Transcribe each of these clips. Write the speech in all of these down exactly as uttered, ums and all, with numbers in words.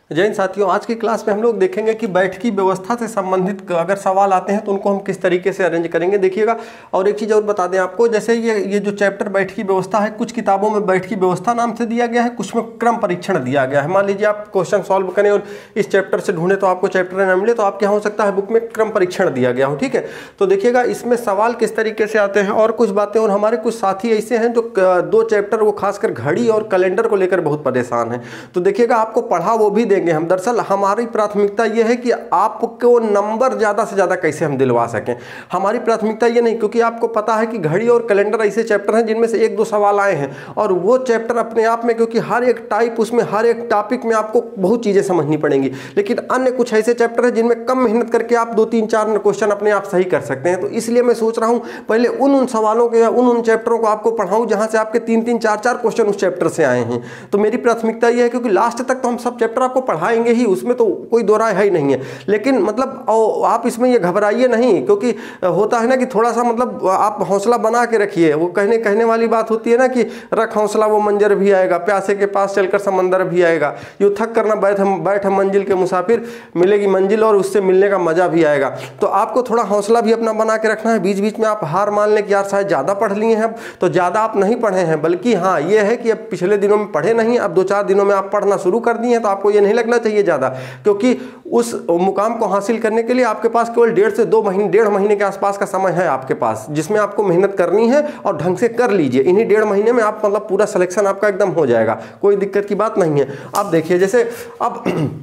जय हिंद साथियों, आज की क्लास में हम लोग देखेंगे कि बैठकी व्यवस्था से संबंधित अगर सवाल आते हैं तो उनको हम किस तरीके से अरेंज करेंगे, देखिएगा। और एक चीज़ और बता दें आपको, जैसे ये ये जो चैप्टर बैठकी व्यवस्था है, कुछ किताबों में बैठकी व्यवस्था नाम से दिया गया है, कुछ में क्रम परीक्षण दिया गया है। मान लीजिए आप क्वेश्चन सॉल्व करें और इस चैप्टर से ढूंढे तो आपको चैप्टर ना मिले, तो आपके यहाँ हो सकता है बुक में क्रम परीक्षण दिया गया हो, ठीक है। तो देखिएगा इसमें सवाल किस तरीके से आते हैं और कुछ बातें। और हमारे कुछ साथी ऐसे हैं जो दो चैप्टर, वो खासकर घड़ी और कैलेंडर को लेकर बहुत परेशान हैं। तो देखिएगा आपको पढ़ा वो भी देंगे हम। दरअसल हमारी प्राथमिकता ये है कि आपको नंबर ज़्यादा से ज़्यादा कैसे हम दिलवा सकें। हमारी प्राथमिकता ये नहीं, क्योंकि आपको पता है कि घड़ी और कैलेंडर ऐसे चैप्टर हैं जिनमें से एक दो सवाल आए हैं, और वो चैप्टर अपने आप में, क्योंकि हर एक टाइप उसमें हर एक टॉपिक में आपको बहुत चीज़ें समझनी पड़ेंगी। लेकिन अन्य कुछ ऐसे चैप्टर हैं जिनमें कम मेहनत करके आप दो तीन चार क्वेश्चन अपने आप सही कर सकते हैं। तो इसलिए मैं सोच रहा हूँ पहले उन उन सवालों के या उन उन चैप्टरों को आपको पढ़ाऊँ जहाँ से आपके तीन तीन चार चार क्वेश्चन उस चैप्टर से आए हैं। तो मेरी प्राथमिकता ये है, क्योंकि लास्ट तक तो हम सब चैप्टर आपको पढ़ाएंगे ही, उसमें तो कोई दो राय है ही नहीं है। लेकिन मतलब आप इसमें ये घबराइए नहीं, क्योंकि होता है ना कि थोड़ा सा मतलब आप हौसला बना के रखिए। वो कहने कहने वाली बात होती है ना कि रख हौसला वो मंजर भी आएगा, प्यासे के पास चलकर समंदर भी आएगा, यूँ थक करना बैठ बैठ मंजिल के मुसाफिर, मिलेगी मंजिल और उससे मिलने का मजा भी आएगा। तो आपको थोड़ा हौसला भी अपना बना के रखना है। बीच बीच में आप हार मान लें कि यार शायद ज़्यादा पढ़ लिए हैं, तो ज़्यादा आप नहीं पढ़े हैं, बल्कि हाँ ये है कि अब पिछले दिनों में पढ़े नहीं, अब दो चार दिनों में आप पढ़ना शुरू कर दिए हैं। तो आपको ये नहीं लगना चाहिए ज़्यादा, क्योंकि उस मुकाम को हासिल करने के लिए आपके पास केवल डेढ़ से दो महीने डेढ़ महीने के आसपास का समय है आपके पास, जिसमें आपको मेहनत करनी है और ढंग से कर लीजिए। इन्हीं डेढ़ महीने में आप मतलब पूरा सिलेक्शन आपका एकदम हो जाएगा, कोई दिक्कत की बात नहीं है। अब देखिए, जैसे अब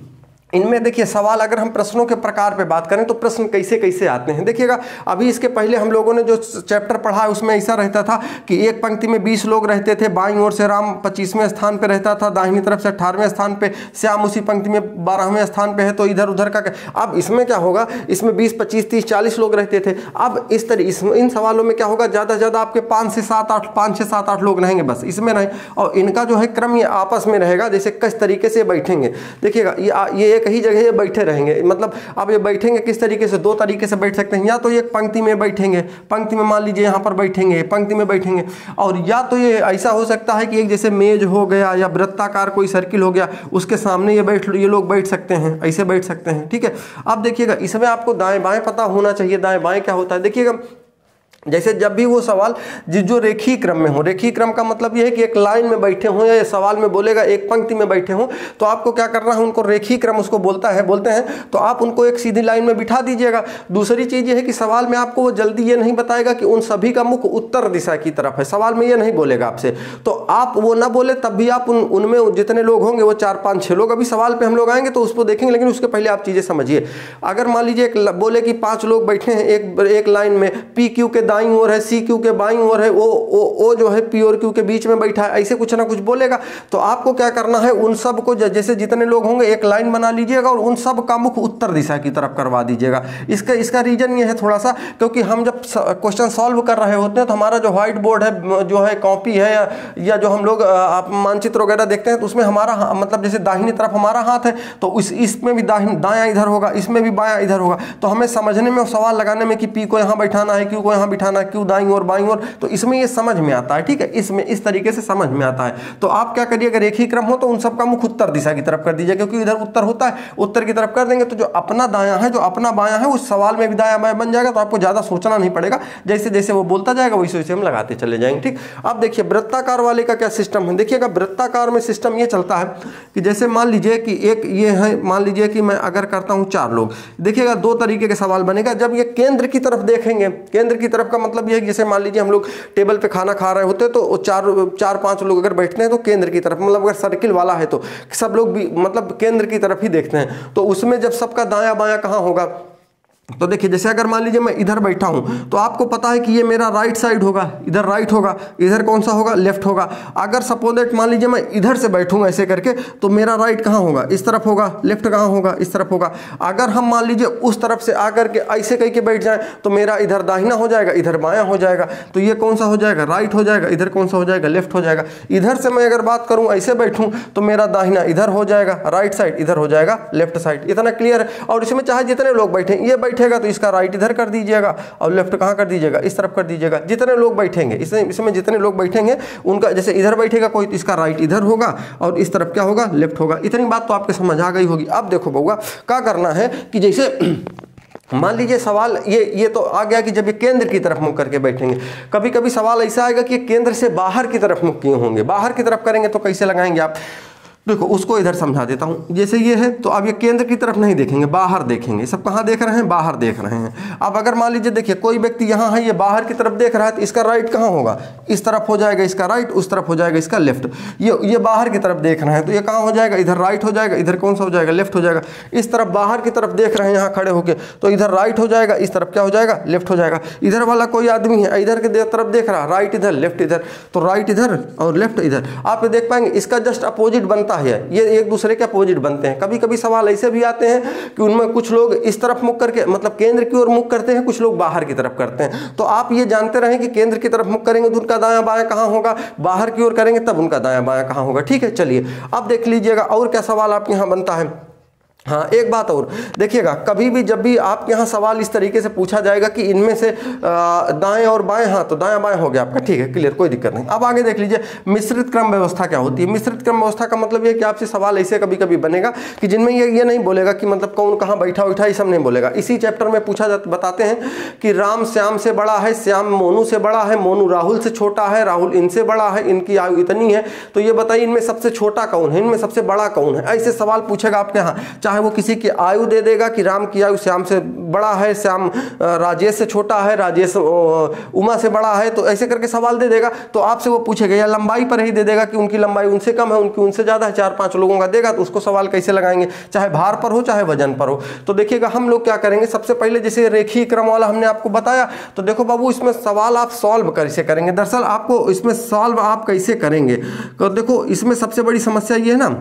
इनमें देखिए सवाल, अगर हम प्रश्नों के प्रकार पे बात करें तो प्रश्न कैसे कैसे आते हैं, देखिएगा। अभी इसके पहले हम लोगों ने जो चैप्टर पढ़ा है उसमें ऐसा रहता था कि एक पंक्ति में बीस लोग रहते थे, बाईं ओर से राम पच्चीसवें स्थान पे रहता था, दाहिनी तरफ से अठारहवें स्थान पे, श्याम उसी पंक्ति में बारहवें स्थान पे है, तो इधर उधर का। अब इसमें क्या होगा, इसमें बीस पच्चीस तीस चालीस लोग रहते थे। अब इस तरह इस, इन सवालों में क्या होगा, ज़्यादा से ज़्यादा आपके पाँच से सात आठ पाँच छः सात आठ लोग रहेंगे बस, इसमें नहीं। और इनका जो है क्रम ये आपस में रहेगा, जैसे किस तरीके से बैठेंगे। देखिएगा ये ये एक ही जगह ये बैठे रहेंगे, मतलब अब ये बैठेंगे किस तरीके से, दो तरीके से बैठ सकते हैं। या तो ये पंक्ति में बैठेंगे, पंक्ति में मान लीजिए यहाँ पर बैठेंगे, पंक्ति में बैठेंगे। और या तो ये ऐसा हो सकता है कि एक जैसे मेज हो गया या वृत्ताकार कोई सर्किल हो गया, उसके सामने ये बैठ ये लोग बैठ सकते हैं, ऐसे बैठ सकते हैं, ठीक है। अब देखिएगा इसमें आपको दाएं बाएं पता होना चाहिए। दाएं बाएं क्या होता है, देखिएगा जैसे जब भी वो सवाल जिस जो रेखीय क्रम में हो, रेखीय क्रम का मतलब ये है कि एक लाइन में बैठे हों, या सवाल में बोलेगा एक पंक्ति में बैठे हों, तो आपको क्या करना है, उनको रेखीय क्रम उसको बोलता है बोलते हैं, तो आप उनको एक सीधी लाइन में बिठा दीजिएगा। दूसरी चीज़ ये है कि सवाल में आपको वो जल्दी ये नहीं बताएगा कि उन सभी का मुख उत्तर दिशा की तरफ है, सवाल में ये नहीं बोलेगा आपसे। तो आप वो ना बोले तब भी आप उन उनमें जितने लोग होंगे वो चार पाँच छः लोग, अभी सवाल पर हम लोग आएंगे तो उसको देखेंगे, लेकिन उसके पहले आप चीज़ें समझिए। अगर मान लीजिए एक बोले कि पाँच लोग बैठे हैं एक एक लाइन में, पी क्यू के दाईं ओर है, सी क्यू के बाईं ओर है, वो ओ, ओ जो है पी और क्यू के बीच में बैठा है, ऐसे कुछ ना कुछ बोलेगा। तो आपको क्या करना है, उन सब को जैसे जितने लोग होंगे एक लाइन बना लीजिएगा और उन सब का मुख उत्तर दिशा की तरफ करवा दीजिएगा। इसका इसका रीजन ये है थोड़ा सा, क्योंकि हम जब क्वेश्चन सॉल्व कर रहे होते हैं तो हमारा जो व्हाइट बोर्ड है, जो है कॉपी है, या, या जो हम लोग आप मानचित्र वगैरह देखते हैं, तो उसमें हमारा मतलब जैसे दाहिनी तरफ हमारा हाथ है, तो इस इसमें भी दाहिनी दायां इधर होगा, इसमें भी बायां इधर होगा। तो हमें समझने में, सवाल लगाने में कि पी को यहाँ बैठाना है, क्यू को यहाँ बिठाना है, क्यू दाईं और बाईं ओर, तो इसमें ये समझ में आता है, ठीक है। इसमें इस तरीके से समझ में आता है। तो आप क्या करिए, अगर रेखीय क्रम हो तो उन सब का मुख उत्तर दिशा की तरफ कर दीजिए, क्योंकि इधर उत्तर होता है, उत्तर की तरफ कर देंगे तो जो अपना दायां है, जो अपना बायां है, उस सवाल में भी दायां बायां बन जाएगा। तो आपको ज्यादा सोचना नहीं पड़ेगा, जैसे जैसे वो बोलता जाएगा वैसे वैसे हम लगाते चले जाएंगे, ठीक। अब देखिए वृत्ताकार वाले का क्या सिस्टम है, देखिएगा वृत्ताकार में सिस्टम ये चलता है कि जैसे मान लीजिए कि एक ये है, मान लीजिए कि मैं अगर करता हूँ चार लोग, देखिएगा दो तरीके के सवाल बनेगा। जब ये केंद्र की तरफ देखेंगे, केंद्र की तरफ का मतलब ये है जैसे मान लीजिए हम लोग टेबल पे खाना खा रहे होते हैं, तो चार चार पांच लोग अगर बैठते हैं तो केंद्र की तरफ, मतलब अगर सर्किल वाला है तो सब लोग भी मतलब केंद्र की तरफ ही देखते हैं। तो उसमें जब सबका दायां बायां कहाँ होगा, तो देखिए जैसे अगर मान लीजिए मैं इधर बैठा हूं, तो आपको पता है कि ये मेरा राइट साइड होगा, इधर राइट होगा, इधर कौन सा होगा, लेफ्ट होगा। अगर सपोज दैट मान लीजिए मैं इधर से बैठूंगा ऐसे करके, तो मेरा राइट कहाँ होगा, इस तरफ होगा, लेफ्ट कहाँ होगा, इस तरफ होगा। अगर हम मान लीजिए उस तरफ से आकर के ऐसे कह के बैठ जाए, तो मेरा इधर दाहिना हो जाएगा, इधर बायां हो जाएगा। तो ये कौन सा हो जाएगा, राइट हो जाएगा, इधर कौन सा हो जाएगा, लेफ्ट हो जाएगा। इधर से मैं अगर बात करूं, ऐसे बैठूं, तो मेरा दाहिना इधर हो जाएगा, राइट साइड इधर हो जाएगा, लेफ्ट साइड। इतना क्लियर है। और इसमें चाहे जितने लोग बैठे, ये बैठे बैठेगा तो इसका राइट इधर कर दीजिएगा और लेफ्ट कहाँ कर दीजिएगा, इस तरफ कर दीजिएगा। जितने लोग बैठेंगे इसमें इसमें जितने लोग बैठेंगे उनका, जैसे इधर बैठेगा कोई तो इसका राइट इधर होगा और इस तरफ क्या होगा, लेफ्ट होगा। इतनी बात तो आपके समझ आ गई होगी। अब देखो बउआ क्या करना है कि जैसे मान लीजिए सवाल ये ये तो आ गया कि जब ये केंद्र की तरफ मुख करके बैठेंगे, कभी कभी सवाल ऐसा आएगा कि केंद्र से बाहर की तरफ मुख किए होंगे। बाहर की तरफ करेंगे तो कैसे लगाएंगे आप, देखो उसको इधर समझा देता हूँ। जैसे ये है तो अब ये केंद्र की तरफ नहीं देखेंगे, बाहर देखेंगे। सब कहाँ देख रहे हैं, बाहर देख रहे हैं। अब अगर मान लीजिए देखिए कोई व्यक्ति यहाँ है, ये बाहर की तरफ देख रहा है तो इसका राइट कहाँ होगा, इस तरफ हो जाएगा इसका राइट, उस तरफ हो जाएगा इसका लेफ्ट। ये ये बाहर की तरफ देख रहे हैं तो ये कहाँ हो जाएगा, इधर राइट हो जाएगा, इधर कौन सा हो जाएगा, लेफ्ट हो जाएगा। इस तरफ बाहर की तरफ देख रहे हैं यहाँ खड़े होकर तो इधर राइट हो जाएगा, इस तरफ क्या हो जाएगा, लेफ्ट हो जाएगा। इधर वाला कोई आदमी है इधर की तरफ देख रहा है, राइट इधर लेफ्ट इधर, तो राइट इधर और लेफ्ट इधर। आप ये देख पाएंगे इसका जस्ट अपोजिट बनता है, ये एक दूसरे के अपोजिट बनते हैं। कभी कभी सवाल ऐसे भी आते हैं कि उनमें कुछ लोग इस तरफ मुख करके मतलब केंद्र की ओर मुख करते हैं, कुछ लोग बाहर की तरफ करते हैं। तो आप ये जानते रहें कि केंद्र की तरफ मुख करेंगे तो उनका दायां बायां कहां होगा, बाहर की ओर करेंगे तब उनका दायां बायां कहां होगा। ठीक है, चलिए अब देख लीजिएगा और क्या सवाल आपके यहाँ बनता है। हाँ, एक बात और देखिएगा, कभी भी जब भी आपके यहाँ सवाल इस तरीके से पूछा जाएगा कि इनमें से दाएं और बाएं, हाँ तो दायां बाएं हो गया आपका, ठीक है क्लियर, कोई दिक्कत नहीं। अब आगे देख लीजिए मिश्रित क्रम व्यवस्था क्या होती है। मिश्रित क्रम व्यवस्था का मतलब ये कि आपसे सवाल ऐसे कभी कभी बनेगा कि जिनमें ये ये नहीं बोलेगा कि मतलब कौन कहाँ बैठा उठा, ये सब नहीं बोलेगा। इसी चैप्टर में पूछा जाता, बताते हैं कि राम श्याम से बड़ा है, श्याम मोनू से बड़ा है, मोनू राहुल से छोटा है, राहुल इनसे बड़ा है, इनकी आयु इतनी है, तो ये बताइए इनमें सबसे छोटा कौन है, इनमें सबसे बड़ा कौन है। ऐसे सवाल पूछेगा आपके यहाँ, चाहे वो किसी की आयु दे देगा कि राम की आयु श्याम से बड़ा है, श्याम राजेश से छोटा है, राजेश उमा से बड़ा है, तो ऐसे करके सवाल दे देगा। तो आपसे वो पूछेगा, या लंबाई पर ही दे देगा कि उनकी लंबाई उनसे कम है, उनकी उनसे ज़्यादा है, चार पांच लोगों का देगा, तो उसको सवाल कैसे लगाएंगे, चाहे भार पर हो चाहे वजन पर हो। तो देखिएगा हम लोग क्या करेंगे, सबसे पहले जैसे रेखीय क्रम वाला हमने आपको बताया, तो देखो बाबू इसमें सवाल आप सॉल्व कैसे करेंगे। दरअसल आपको इसमें सॉल्व आप कैसे करेंगे, तो देखो इसमें सबसे बड़ी समस्या ये है ना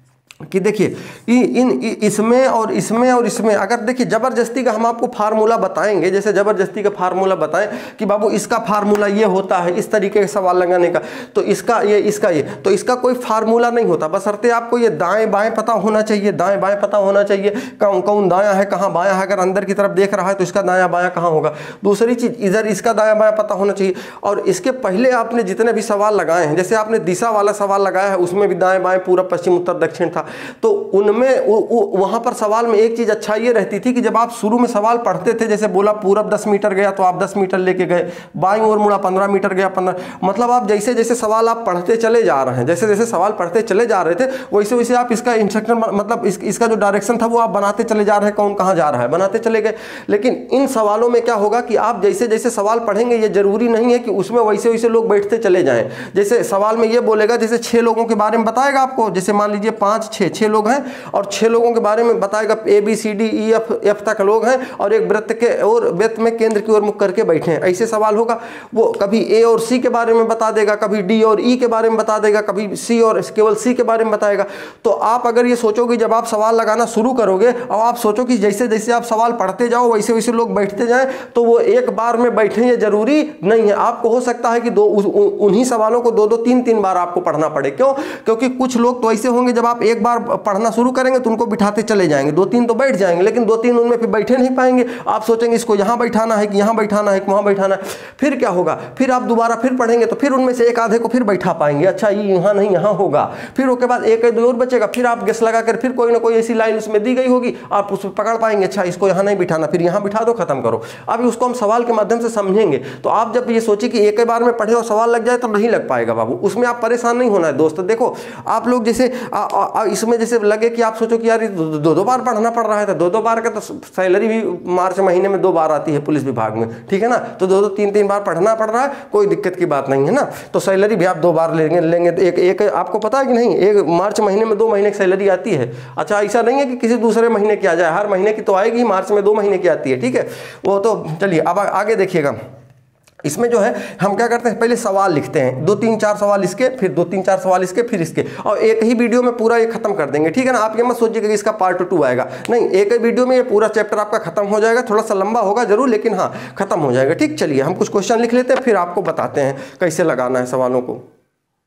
कि देखिए इन इसमें और इसमें और इसमें अगर देखिए जबरदस्ती का हम आपको फार्मूला बताएंगे, जैसे जबरदस्ती का फार्मूला बताएं कि बाबू इसका फार्मूला ये होता है, इस तरीके का सवाल लगाने का, तो इसका ये इसका ये, तो इसका कोई फार्मूला नहीं होता। बशर्ते आपको ये दाएं बाएं पता होना चाहिए, दाएं बाएं पता होना चाहिए, कौन कौन दायां है कहाँ बायां है। अगर अंदर की तरफ देख रहा है तो इसका दायां बायां कहाँ होगा। दूसरी चीज इधर इसका दायां बायां पता होना चाहिए। और इसके पहले आपने जितने भी सवाल लगाए हैं, जैसे आपने दिशा वाला सवाल लगाया है उसमें भी दाएं बाएं पूरब पश्चिम उत्तर दक्षिण था, तो उनमें वहां पर सवाल में एक चीज अच्छा ये रहती थी कि जब आप शुरू में सवाल पढ़ते थे, जैसे बोला पूरब दस मीटर गया तो आप दस मीटर लेके गए, बाईं ओर मुड़ा पंद्रह मीटर गया पंद्रह, मतलब आप जैसे जैसे सवाल आप पढ़ते चले जा रहे हैं, जैसे जैसे सवाल पढ़ते चले जा रहे थे वैसे वैसे आप इसका इंस्ट्रक्शन मतलब इस, इसका जो डायरेक्शन था वो आप बनाते चले जा रहे हैं, कौन कहाँ जा रहा है बनाते चले गए। लेकिन इन सवालों में क्या होगा कि आप जैसे जैसे सवाल पढ़ेंगे, ये जरूरी नहीं है कि उसमें वैसे वैसे लोग बैठते चले जाएं। जैसे सवाल में ये बोलेगा, जैसे छह लोगों के बारे में बताएगा आपको, जैसे मान लीजिए पांच छह छह लोग हैं और छह लोगों के बारे में बताएगा, A B C D E F F तक लोग हैं और एक वृत्त के और वृत्त में केंद्र की ओर मुख करके बैठे हैं, ऐसे सवाल होगा। वो कभी ए और सी के बारे में बता देगा, कभी डी और ई के बारे में बता देगा, कभी सी और केवल सी के बारे में बताएगा। तो आप अगर ये सोचोगे, जब आप सवाल लगाना शुरू करोगे और आप सोचो कि जैसे जैसे आप सवाल पढ़ते जाओ वैसे वैसे लोग बैठते जाएं, तो वो एक बार में बैठे ये जरूरी नहीं है। आपको हो सकता है कि दो उन्हीं सवालों को दो दो तीन तीन बार आपको पढ़ना पड़े। क्यों? क्योंकि कुछ लोग तो ऐसे होंगे जब आप एक बार पढ़ना शुरू करेंगे तो उनको बिठाते चले जाएंगे, दो तीन तो बैठ जाएंगे, लेकिन दो तीन उनमें फिर बैठे नहीं पाएंगे। आप सोचेंगे इसको यहाँ बैठाना है कि यहाँ बैठाना है कि वहाँ बैठाना है, फिर क्या होगा, फिर आप दोबारा फिर पढ़ेंगे तो फिर उनमें से एक आधे को फिर बैठा पाएंगे, अच्छा ये यहाँ नहीं यहाँ होगा, फिर उसके बाद एक दो और बचेगा, फिर आप गेस लगा कर फिर कोई ना कोई ऐसी लाइन उसमें दी गई होगी, आप उसमें पकड़ पाएंगे, अच्छा इसको यहाँ नहीं बिठाना, फिर यहाँ बिठा दो, खत्म करो। अब उसको हम सवाल के माध्यम से समझेंगे। तो आप जब ये सोचिए कि एक बार में पढ़े और सवाल लग जाए तो नहीं लग पाएगा बाबू, उसमें आप परेशान नहीं होना है दोस्त। देखो आप लोग जैसे आ, आ, इसमें जैसे लगे कि आप सोचो कि यार दो दो बार पढ़ना पड़ रहा है, तो दो दो बार का तो सैलरी भी मार्च महीने में दो बार आती है पुलिस विभाग में, ठीक है ना, तो दो दो तीन तीन बार पढ़ना पड़ रहा है, कोई दिक्कत की बात नहीं है ना। तो सैलरी भी आप दो बार लेंगे लेंगे तो एक एक आपको पता है कि नहीं, एक मार्च महीने में दो महीने की सैलरी आती है। अच्छा ऐसा नहीं है कि किसी दूसरे महीने की आ जाए, हर महीने की तो आएगी, मार्च में दो महीने की आती है, ठीक है। वो तो चलिए अब आगे देखिएगा। इसमें जो है हम क्या करते हैं, पहले सवाल लिखते हैं, दो तीन चार सवाल इसके, फिर दो तीन चार सवाल इसके, फिर इसके, और एक ही वीडियो में पूरा ये खत्म कर देंगे, ठीक है ना। आप ये मत सोचिएगा कि इसका पार्ट टू आएगा, नहीं, एक ही वीडियो में ये पूरा चैप्टर आपका खत्म हो जाएगा। थोड़ा सा लंबा होगा जरूर, लेकिन हाँ खत्म हो जाएगा, ठीक। चलिए हम कुछ क्वेश्चन लिख लेते हैं, फिर आपको बताते हैं कैसे लगाना है सवालों को।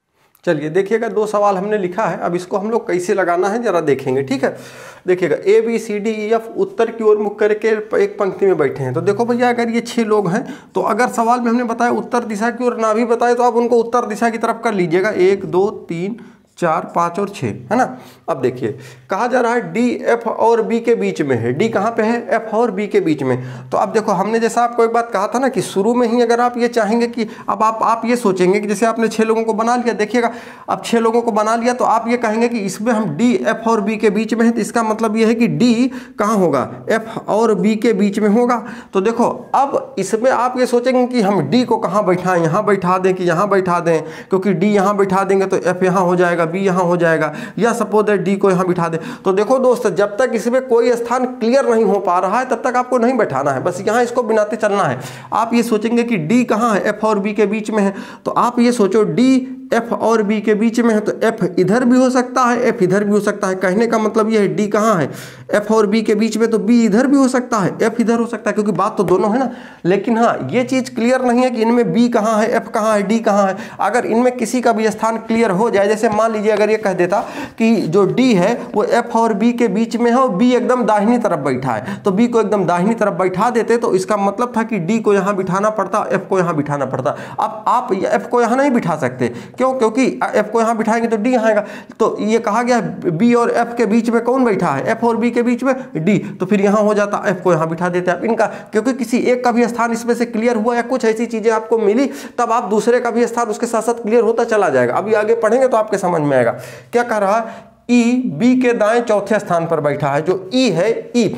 चलिए देखिएगा, दो सवाल हमने लिखा है, अब इसको हम लोग कैसे लगाना है जरा देखेंगे, ठीक है। देखिएगा A B C D E F उत्तर की ओर मुख करके एक पंक्ति में बैठे हैं। तो देखो भैया, अगर ये छह लोग हैं तो अगर सवाल में हमने बताया उत्तर दिशा की ओर ना भी बताए तो आप उनको उत्तर दिशा की तरफ कर लीजिएगा। एक दो तीन चार पाँच और छः, है ना। अब देखिए कहा जा रहा है डी एफ और बी के बीच में है। डी कहाँ पे है? एफ और बी के बीच में। तो अब देखो, हमने जैसा आपको एक बात कहा था ना कि शुरू में ही अगर आप ये चाहेंगे कि अब आप आप ये सोचेंगे कि जैसे आपने छः लोगों को बना लिया, देखिएगा अब छः लोगों को बना लिया तो आप ये कहेंगे कि इसमें हम डी एफ और बी के बीच में है, तो इसका मतलब ये है कि डी कहाँ होगा? एफ और बी के बीच में होगा। तो देखो अब इसमें आप ये सोचेंगे कि हम डी को कहाँ बैठाएं, यहाँ बैठा दें कि यहाँ बैठा दें, क्योंकि डी यहाँ बैठा देंगे तो एफ यहाँ हो जाएगा, बी यहाँ हो जाएगा, या सपोज दैट डी को यहाँ बिठा दे। तो देखो दोस्त, जब तक इसमें कोई स्थान क्लियर नहीं हो पा रहा है तब तक आपको नहीं बैठाना है, बस यहाँ इसको बिनाते चलना है। आप ये सोचेंगे कि डी कहाँ है? एफ और बी के बीच में है। तो आप ये सोचो डी एफ और बी के बीच में है, तो एफ इधर भी हो सकता है, एफ इधर भी हो सकता है। कहने का मतलब ये है डी कहाँ है? एफ और बी के बीच में, तो बी इधर भी हो सकता है, एफ इधर हो सकता है, क्योंकि बात तो दोनों है ना। लेकिन हाँ, ये चीज़ क्लियर नहीं है कि इनमें बी कहाँ है, एफ कहाँ है, डी कहाँ है। अगर इनमें किसी का भी स्थान क्लियर हो जाए, जैसे मान लीजिए अगर ये कह देता कि जो डी है वो एफ और बी के बीच में है और बी एकदम दाहिनी तरफ बैठा है, तो बी को एकदम दाहिनी तरफ बैठा देते, तो इसका मतलब था कि डी को यहाँ बिठाना पड़ता, एफ को यहाँ बिठाना पड़ता। अब आप एफ को यहाँ नहीं बिठा सकते, क्यों? क्योंकि एफ को यहाँ बिठाएंगे तो डी यहाँ आएगा। तो ये कहा गया बी और एफ के बीच में कौन बैठा है? एफ और बी के बीच में डी, तो फिर यहाँ हो जाता, एफ को यहाँ बिठा देते आप इनका, क्योंकि किसी एक का भी स्थान इसमें से क्लियर हुआ या कुछ ऐसी चीजें आपको मिली, तब आप दूसरे का भी स्थान उसके साथ साथ क्लियर होता चला जाएगा। अभी आगे पढ़ेंगे तो आपके समझ में आएगा। क्या कह रहा है? ई बी के दाएं चौथे स्थान पर बैठा है। जो ई है, ई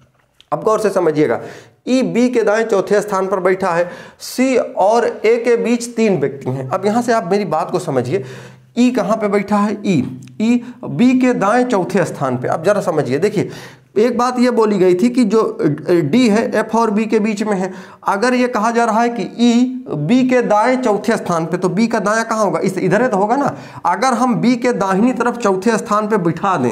अब गौर से समझिएगा, ई बी के दाएं चौथे स्थान पर बैठा है। सी और ए के बीच तीन व्यक्ति हैं। अब यहां से आप मेरी बात को समझिए, ई कहां पे बैठा है? ई ई बी के दाएं चौथे स्थान पे। अब जरा समझिए, देखिए एक बात ये बोली गई थी कि जो डी है एफ और बी के बीच में है। अगर ये कहा जा रहा है कि ई बी के दाएं चौथे स्थान पे, तो बी का दायां कहाँ होगा? इस इधर है तो होगा ना। अगर हम बी के दाहिनी तरफ चौथे स्थान पे बिठा दें,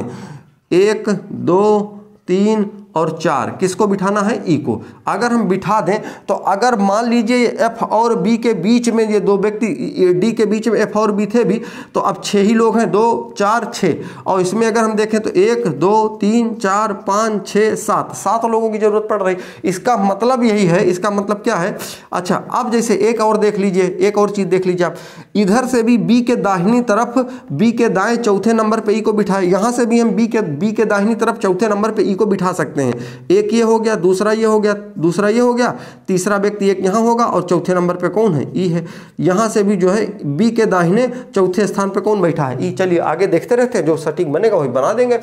एक दो तीन और चार, किसको बिठाना है? ई को। अगर हम बिठा दें तो अगर मान लीजिए एफ और बी के बीच में ये दो व्यक्ति, डी के बीच में एफ और बी थे भी, तो अब छः ही लोग हैं, दो चार छः, और इसमें अगर हम देखें तो एक दो तीन चार पाँच छः सात, सात लोगों की जरूरत पड़ रही। इसका मतलब यही है, इसका मतलब क्या है? अच्छा, अब जैसे एक और देख लीजिए, एक और चीज़ देख लीजिए आप, इधर से भी बी के दाहिनी तरफ बी के दाएँ चौथे नंबर पर ई को बिठाए, यहाँ से भी हम बी के बी के दाहिनी तरफ चौथे नंबर पर ई को बिठा सकते हैं। एक ये हो गया, दूसरा ये हो गया, दूसरा ये हो गया, तीसरा व्यक्ति एक यहाँ होगा, और चौथे नंबर पे कौन है? ई है। यहाँ से भी जो है बी के दाहिने चौथे स्थान पे कौन बैठा है? ई। चलिए आगे देखते रहते हैं, जो सटीक बनेगा वही बना देंगे।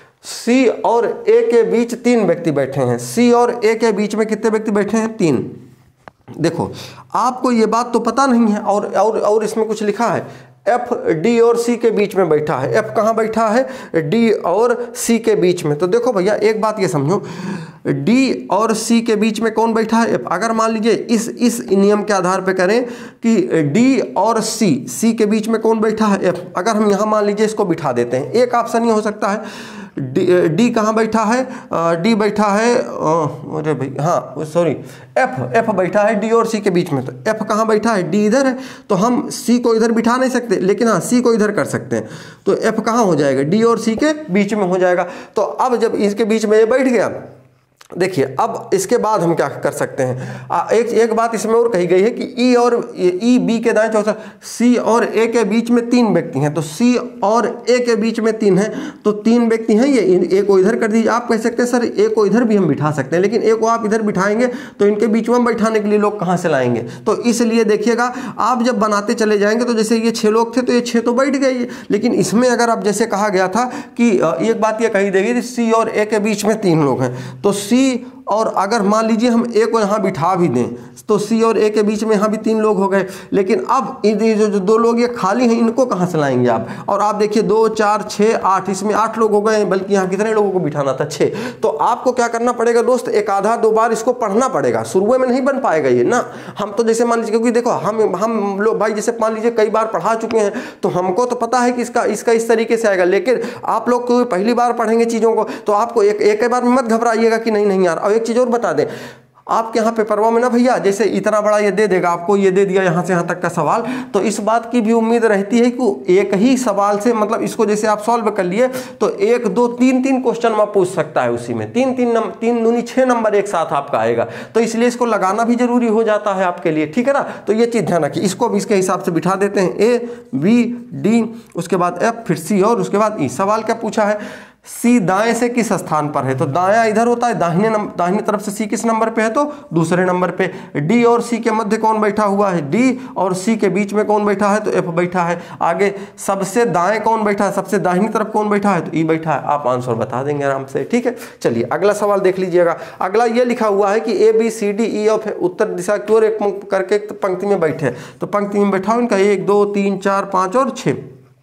सी और ए के बीच तीन व्यक्ति बैठे हैं। सी और ए के बीच में कितने व्यक्ति बैठे हैं? तीन। देखो आपको ये बात तो पता नहीं है, और और, और इसमें कुछ लिखा है एफ डी और सी के बीच में बैठा है। एफ कहाँ बैठा है? डी और सी के बीच में। तो देखो भैया एक बात ये समझो, डी और सी के बीच में कौन बैठा है? एफ। अगर मान लीजिए इस इस नियम के आधार पे करें कि डी और सी, सी के बीच में कौन बैठा है? एफ। अगर हम यहाँ मान लीजिए इसको बिठा देते हैं, एक ऑप्शन ये हो सकता है, डी डी कहाँ बैठा है? डी बैठा है, अरे भाई हाँ सॉरी, एफ एफ बैठा है डी और सी के बीच में। तो एफ कहाँ बैठा है? डी इधर है, तो हम सी को इधर बिठा नहीं सकते, लेकिन हाँ सी को इधर कर सकते हैं। तो एफ कहाँ हो जाएगा? डी और सी के बीच में हो जाएगा। तो अब जब इसके बीच में ये बैठ गया, देखिए अब इसके बाद हम क्या कर सकते हैं? आ, एक एक बात इसमें और कही गई है कि ई और ई बी के दाएं चौथा, सी और ए के बीच में तीन व्यक्ति हैं। तो सी और ए के बीच में तीन हैं, तो तीन व्यक्ति हैं, ये ए को इधर कर दीजिए। आप कह सकते हैं सर ए को इधर भी हम बिठा सकते हैं, लेकिन ए को आप इधर बिठाएंगे तो इनके बीच में बैठाने के लिए लोग कहाँ से लाएंगे? तो इसलिए देखिएगा आप जब बनाते चले जाएंगे, तो जैसे ये छः लोग थे तो ये छः तो बैठ गए, लेकिन इसमें अगर आप जैसे कहा गया था कि एक बात ये कही देगी सी और ए के बीच में तीन लोग हैं, तो सी और अगर मान लीजिए हम ए को यहाँ बिठा भी दें, तो सी और ए के बीच में यहाँ भी तीन लोग हो गए। लेकिन अब ये जो, जो दो लोग ये खाली हैं, इनको कहाँ से लाएंगे आप? और आप देखिए दो चार छः आठ, इसमें आठ लोग हो गए, बल्कि यहाँ कितने लोगों को बिठाना था? छः। तो आपको क्या करना पड़ेगा दोस्त? एक आधा दो बार इसको पढ़ना पड़ेगा, शुरू में नहीं बन पाएगा ये ना। हम तो जैसे मान लीजिए, क्योंकि देखो हम हम लोग भाई जैसे मान लीजिए कई बार पढ़ा चुके हैं, तो हमको तो पता है कि इसका इसका इस तरीके से आएगा। लेकिन आप लोग को पहली बार पढ़ेंगे चीज़ों को, तो आपको एक एक बार में मत घबराइएगा कि नहीं नहीं यार। और एक चीज़ और बता दें, आपके यहाँ पेपरवा में ना भैया जैसे इतना बड़ा ये दे देगा आपको, ये दे दिया यहाँ से यहाँ तक का सवाल, तो इस बात की भी उम्मीद रहती है कि एक ही सवाल से मतलब इसको जैसे आप सॉल्व कर लिए तो एक दो तीन तीन क्वेश्चन में पूछ सकता है, उसी में तीन तीन नंबर तीन दूनी छः नंबर एक साथ आपका आएगा, तो इसलिए इसको लगाना भी जरूरी हो जाता है आपके लिए, ठीक है ना। तो ये चीज़ ध्यान रखिए, इसको भी इसके हिसाब से बिठा देते हैं, ए बी डी, उसके बाद एफ, फिर सी और उसके बाद ई। सवाल क्या पूछा है, सी दाएं से किस स्थान पर है, तो दायां इधर होता है, दाहिने दाहिने तरफ से सी किस नंबर पे है, तो दूसरे नंबर पे। डी और सी के मध्य कौन बैठा हुआ है, डी, और सी के बीच में कौन बैठा है, तो एफ बैठा है। आगे सबसे दाएं कौन बैठा है, सबसे दाहिनी तरफ कौन बैठा है, तो ई बैठा है। आप आंसर बता देंगे आराम से, ठीक है। चलिए अगला सवाल देख लीजिएगा। अगला ये लिखा हुआ है कि A B C D E F उत्तर दिशा की ओर एक करके पंक्ति में बैठे, तो पंक्ति में बैठा इनका एक दो तीन चार पाँच और छः।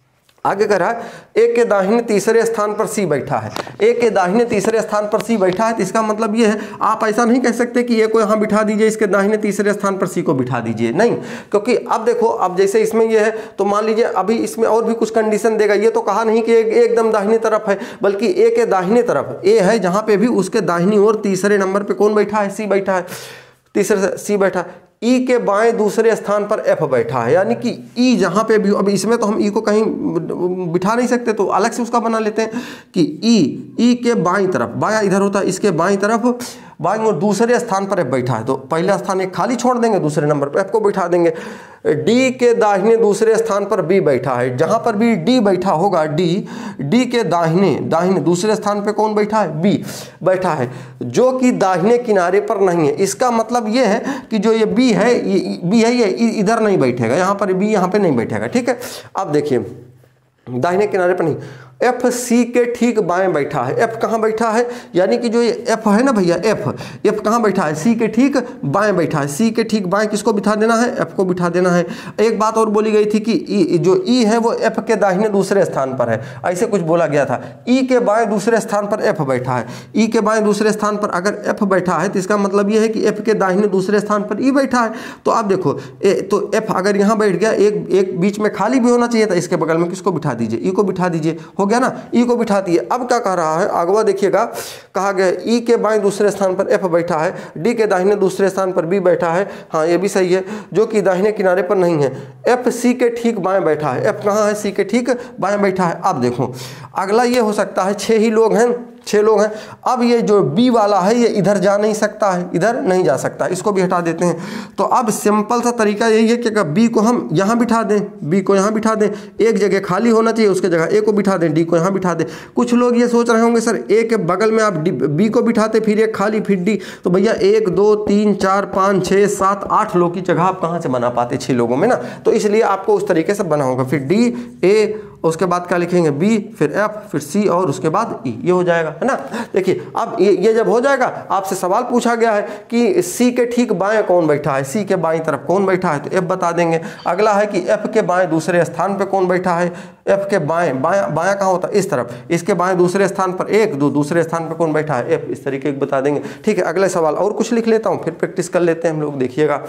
आगे कह रहा है ए के दाहिने तीसरे स्थान पर सी बैठा है, ए के दाहिने तीसरे स्थान पर सी बैठा है, तो इसका मतलब ये है, आप ऐसा नहीं कह सकते कि ए को यहाँ बिठा दीजिए, इसके दाहिने तीसरे स्थान पर सी को बिठा दीजिए, नहीं, क्योंकि अब देखो, अब जैसे इसमें ये है तो मान लीजिए अभी इसमें और भी कुछ कंडीशन देगा, ये तो कहा नहीं कि एकदम दाहिने तरफ है, बल्कि ए के दाहिने तरफ ए है जहाँ पे भी उसके दाहिनी ओर तीसरे नंबर पर कौन बैठा है, सी बैठा है, तीसरे सी बैठा है। ई के बाएं दूसरे स्थान पर एफ बैठा है, यानी कि ई जहाँ पे भी, अब इसमें तो हम ई को कहीं बिठा नहीं सकते, तो अलग से उसका बना लेते हैं कि ई ई के बाईं तरफ, बायां इधर होता है, इसके बाईं तरफ बाईं और दूसरे स्थान पर एफ बैठा है, तो पहला स्थान एक खाली छोड़ देंगे, दूसरे नंबर पर एफ को बैठा देंगे। डी के दाहिने दूसरे स्थान पर बी बैठा है, जहाँ पर भी डी बैठा होगा, डी डी के दाहिने दाहिने दूसरे स्थान पे कौन बैठा है, बी बैठा है, जो कि दाहिने किनारे पर नहीं है। इसका मतलब ये है कि जो ये बी है, ये बी है, ये इधर नहीं बैठेगा, यहाँ पर बी यहाँ पे नहीं बैठेगा, ठीक है। अब देखिए दाहिने किनारे पर नहीं, एफ सी के ठीक बाएं बैठा है, एफ कहाँ बैठा है, यानी कि जो ये एफ है ना भैया, एफ एफ कहाँ बैठा है, सी के ठीक बाएं बैठा है, सी के ठीक बाएं किसको बिठा देना है, एफ को बिठा देना है। एक बात और बोली गई थी कि ई, जो ई है वो एफ के दाहिने दूसरे स्थान पर है, ऐसे कुछ बोला गया था। ई के बाएं दूसरे स्थान पर एफ बैठा है, ई के बाएं दूसरे स्थान पर अगर एफ बैठा है तो इसका मतलब ये है कि एफ के दाहिने दूसरे स्थान पर ई बैठा है। तो आप देखो ए, तो एफ अगर यहाँ बैठ गया, एक एक बीच में खाली भी होना चाहिए था, इसके बगल में किसको बिठा दीजिए, ई को बिठा दीजिए, हो गया ना, ई को बिठा दिए। अब क्या कह रहा है अगवा देखिएगा, कहा गया ई के बाएं दूसरे स्थान पर एफ बैठा है, डी के दाहिने दूसरे स्थान पर बी बैठा है, हाँ ये भी सही है, जो कि दाहिने किनारे पर नहीं है। एफ सी के ठीक बाएं बैठा है, एफ कहाँ है, सी के ठीक बाएं बैठा है। अब देखो अगला ये हो सकता है, छः ही लोग हैं, छः लोग हैं। अब ये जो बी वाला है ये इधर जा नहीं सकता है, इधर नहीं जा सकता, इसको भी हटा देते हैं। तो अब सिंपल सा तरीका यही है कि अगर बी को हम यहाँ बिठा दें, बी को यहाँ बिठा दें, एक जगह खाली होना चाहिए, उसके जगह ए को बिठा दें, डी को यहाँ बिठा दें। कुछ लोग ये सोच रहे होंगे सर ए के बगल में आप बी को बिठाते फिर एक खाली फिर डी, तो भैया एक दो तीन चार पाँच छः सात आठ लोग की जगह आप कहाँ से बना पाते छः लोगों में ना, तो इसलिए आपको उस तरीके से बना होगा। फिर डी ए, उसके बाद क्या लिखेंगे, बी, फिर एफ, फिर सी और उसके बाद ई, ये हो जाएगा, है ना। देखिए अब ये ये जब हो जाएगा, आपसे सवाल पूछा गया है कि सी के ठीक बाएं कौन बैठा है, सी के बाएं तरफ कौन बैठा है, तो एफ बता देंगे। अगला है कि एफ के बाएं दूसरे स्थान पे कौन बैठा है, एफ के बाएं बायां बायां कहाँ होता है, इस तरफ, इसके बाएं दूसरे स्थान पर एक, दो दूसरे स्थान पर कौन बैठा है, एफ, इस तरीके से बता देंगे। ठीक है, अगले सवाल और कुछ लिख लेता हूँ, फिर प्रैक्टिस कर लेते हैं हम लोग, देखिएगा।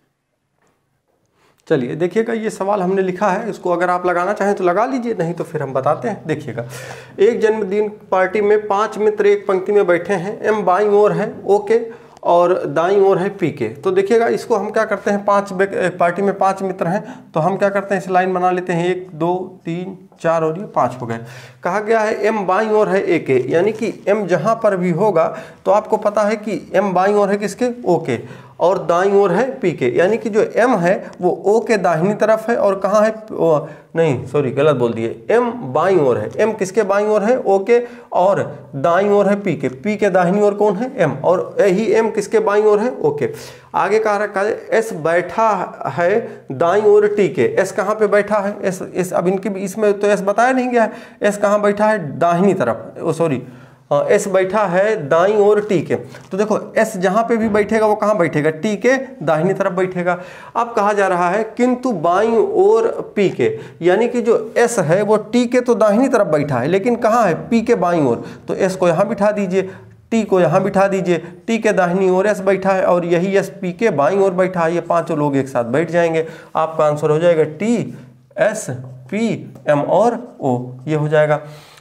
चलिए देखिएगा, ये सवाल हमने लिखा है, इसको अगर आप लगाना चाहें तो लगा लीजिए, नहीं तो फिर हम बताते हैं। देखिएगा, एक जन्मदिन पार्टी में पांच मित्र एक पंक्ति में बैठे हैं, एम बाईं ओर है ओके और दाईं ओर है पी के। तो देखिएगा इसको हम क्या करते हैं, पांच पार्टी में पांच मित्र हैं, तो हम क्या करते हैं, इस लाइन बना लेते हैं, एक दो तीन चार और ये पाँच हो गए। कहा गया है एम बाईं ओर है ए के, यानी कि एम जहाँ पर भी होगा तो आपको पता है कि एम बाईं ओर है किसके, ओ के, और दाईं ओर है पी के, यानी कि जो एम है वो ओ के दाहिनी तरफ है और कहाँ है, ओ, नहीं सॉरी गलत बोल दिए, एम बाईं ओर है, एम किसके बाईं ओर है, ओ के, और दाईं ओर है पी के, पी के दाहिनी ओर कौन है, एम, और यही एम किसके बाईं ओर है, ओ के। आगे कहा रखा है एस बैठा है दाईं ओर टी के, एस कहाँ पे बैठा है, एस एस अब इनके इसमें तो एस बताया नहीं गया है, एस कहाँ बैठा है, दाहिनी तरफ, ओ सॉरी एस बैठा है दाईं ओर टी के। तो देखो एस जहाँ पे भी बैठेगा वो कहाँ बैठेगा, टी के दाहिनी तरफ बैठेगा। अब कहा जा रहा है किंतु बाईं ओर पी के, यानी कि जो एस है वो टी के तो दाहिनी तरफ बैठा है, लेकिन कहाँ है, पी के बाईं ओर, तो एस को यहाँ बिठा दीजिए, टी को यहाँ बिठा दीजिए, टी के दाहिनी ओर एस बैठा है और यही एस पी के बाईं ओर बैठा है, ये पांचों लोग एक साथ बैठ जाएंगे। आपका आंसर हो जाएगा टी एस पी एम और ओ, ये हो जाएगा।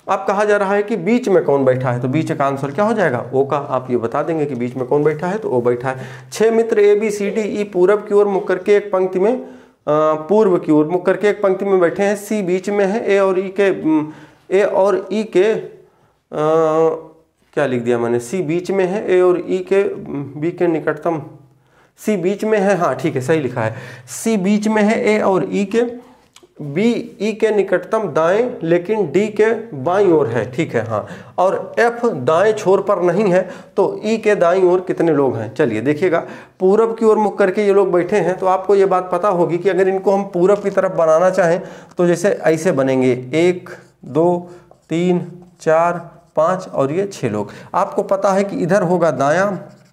अब कहा जा रहा है कि बीच में कौन बैठा है, तो बीच का आंसर क्या हो जाएगा, ओ का। आप ये बता देंगे कि बीच में कौन बैठा है, तो ओ बैठा है। छह मित्र ए बी सी डी ई पूरब की ओर मुख करके एक पंक्ति में पूर्व की ओर मुख करके एक पंक्ति में बैठे हैं। सी बीच में है। ए और ई के ए और ई के आ, क्या लिख दिया मैंने, सी बीच में है। ए और ई के बी के निकटतम, सी बीच में है, हाँ ठीक है सही लिखा है। सी बीच में है ए और ई के, बी ई के निकटतम दाएं लेकिन डी के बाईं ओर है, ठीक है हाँ। और एफ दाएं छोर पर नहीं है, तो ई के दाईं ओर कितने लोग हैं। चलिए देखिएगा, पूरब की ओर मुख करके ये लोग बैठे हैं, तो आपको ये बात पता होगी कि अगर इनको हम पूरब की तरफ बनाना चाहें तो जैसे ऐसे बनेंगे, एक दो तीन चार पाँच और ये छः लोग। आपको पता है कि इधर होगा दायां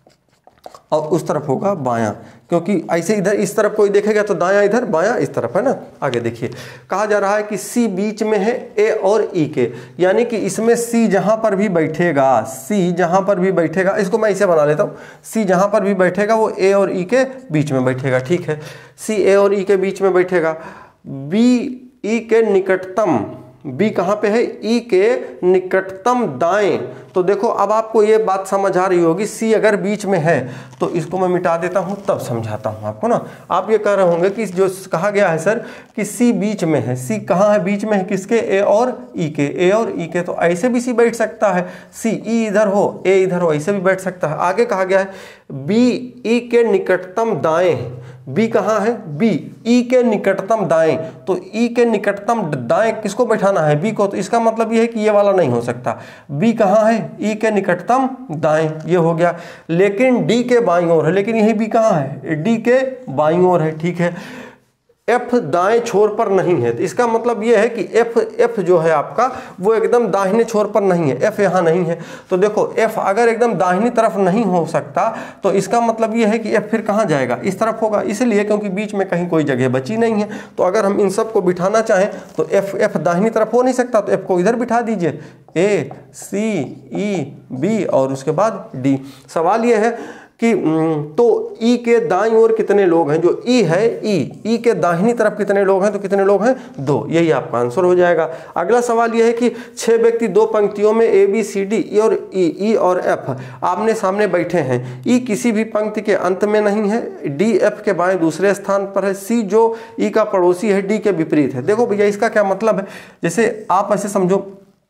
और उस तरफ होगा बायां, क्योंकि ऐसे इधर इस तरफ कोई देखेगा तो दायां इधर, बायां इस तरफ, है ना। आगे देखिए, कहा जा रहा है कि सी बीच में है ए और ई के, यानी कि इसमें सी जहां पर भी बैठेगा, सी जहां पर भी बैठेगा, इसको मैं ऐसे बना लेता हूं, सी जहां पर भी बैठेगा वो ए और ई के बीच में बैठेगा, ठीक है। सी ए और ई के बीच में बैठेगा। बी ई के निकटतम, बी कहाँ पे है, ई के निकटतम दाएं। तो देखो अब आपको ये बात समझ आ रही होगी, सी अगर बीच में है तो इसको मैं मिटा देता हूँ तब समझाता हूँ आपको ना। आप ये कह रहे होंगे कि जो कहा गया है सर कि सी बीच में है, सी कहाँ है, बीच में है किसके, ए और ई के, ए और ई के, तो ऐसे भी सी बैठ सकता है, सी ई इधर हो ए इधर हो, ऐसे भी बैठ सकता है। आगे कहा गया है बी ई के निकटतम दाएं, बी कहाँ है, बी ई के निकटतम दाएं, तो ई के निकटतम दाएं किसको बैठाना है, बी को, तो इसका मतलब ये है कि ये वाला नहीं हो सकता। बी कहाँ है, ई के निकटतम दाएं, ये हो गया। लेकिन डी के बाईं ओर है, लेकिन यही बी कहाँ है, डी के बाईं ओर है, ठीक है। एफ दाएं छोर पर नहीं है, तो इसका मतलब ये है कि एफ एफ जो है आपका वो एकदम दाहिने छोर पर नहीं है, एफ यहाँ नहीं है। तो देखो एफ अगर एकदम दाहिनी तरफ नहीं हो सकता तो इसका मतलब ये है कि एफ फिर कहाँ जाएगा, इस तरफ होगा, इसलिए क्योंकि बीच में कहीं कोई जगह बची नहीं है। तो अगर हम इन सब को बिठाना चाहें तो एफ एफ दाहिनी तरफ हो नहीं सकता, तो एफ को इधर बिठा दीजिए, ए सी ई बी और उसके बाद डी। सवाल ये है कि तो ई के दाईं ओर कितने लोग हैं, जो ई है, ई ई के दाहिनी तरफ कितने लोग हैं, तो कितने लोग हैं, दो, यही आपका आंसर हो जाएगा। अगला सवाल यह है कि छह व्यक्ति दो पंक्तियों में ए बी सी डी ई और ई ई और एफ आमने सामने बैठे हैं। ई किसी भी पंक्ति के अंत में नहीं है, डी एफ के बाएं दूसरे स्थान पर है, सी जो ई का पड़ोसी है डी के विपरीत है। देखो भैया इसका क्या मतलब है, जैसे आप ऐसे समझो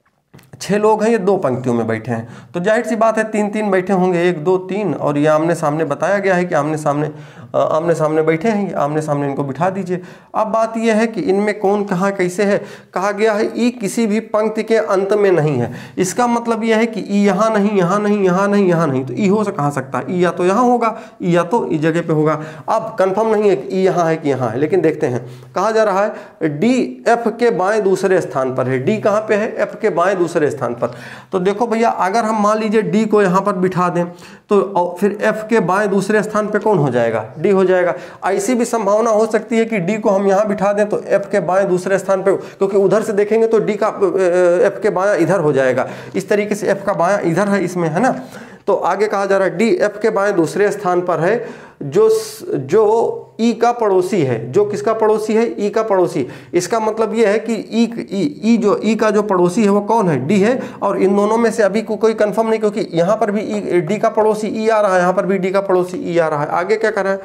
छह लोग हैं, ये दो पंक्तियों में बैठे हैं, तो जाहिर सी बात है तीन तीन बैठे होंगे, एक दो तीन, और ये आमने सामने बताया गया है कि आमने सामने आमने सामने बैठे हैं, आमने सामने इनको बिठा दीजिए। अब बात यह है कि इनमें कौन कहाँ कैसे है। कहा गया है ई किसी भी पंक्ति के अंत में नहीं है, इसका मतलब यह है कि ई यहाँ नहीं, यहाँ नहीं, यहाँ नहीं, यहाँ नहीं, तो ई हो कहाँ सकता है, ई या तो यहाँ होगा, ई या तो इस जगह पे होगा। अब कंफर्म नहीं है कि ई यहाँ है कि यहाँ है, लेकिन देखते हैं। कहा जा रहा है डी एफ के बाएं दूसरे स्थान पर है, डी कहाँ पे है, एफ के बाएं दूसरे स्थान पर। तो देखो भैया अगर हम मान लीजिए डी को यहाँ पर बिठा दें तो फिर एफ के बाएं दूसरे स्थान पे कौन हो जाएगा, डी हो जाएगा। ऐसी भी संभावना हो सकती है कि डी को हम यहाँ बिठा दें तो एफ के बाएं दूसरे स्थान पे, क्योंकि उधर से देखेंगे तो डी का एफ के बायां इधर हो जाएगा, इस तरीके से एफ का बायां इधर है इसमें, है ना। तो आगे कहा जा रहा है डी एफ के बाएं दूसरे स्थान पर है, जो जो ई का पड़ोसी है, जो किसका पड़ोसी है, ई का पड़ोसी। इसका मतलब यह है कि ई ई जो ई का जो पड़ोसी है वो कौन है, डी है, और इन दोनों में से अभी को कोई कंफर्म नहीं, क्योंकि यहाँ पर भी ई डी का पड़ोसी ई आ रहा है, यहाँ पर भी डी का पड़ोसी ई आ रहा है। आगे क्या कर रहा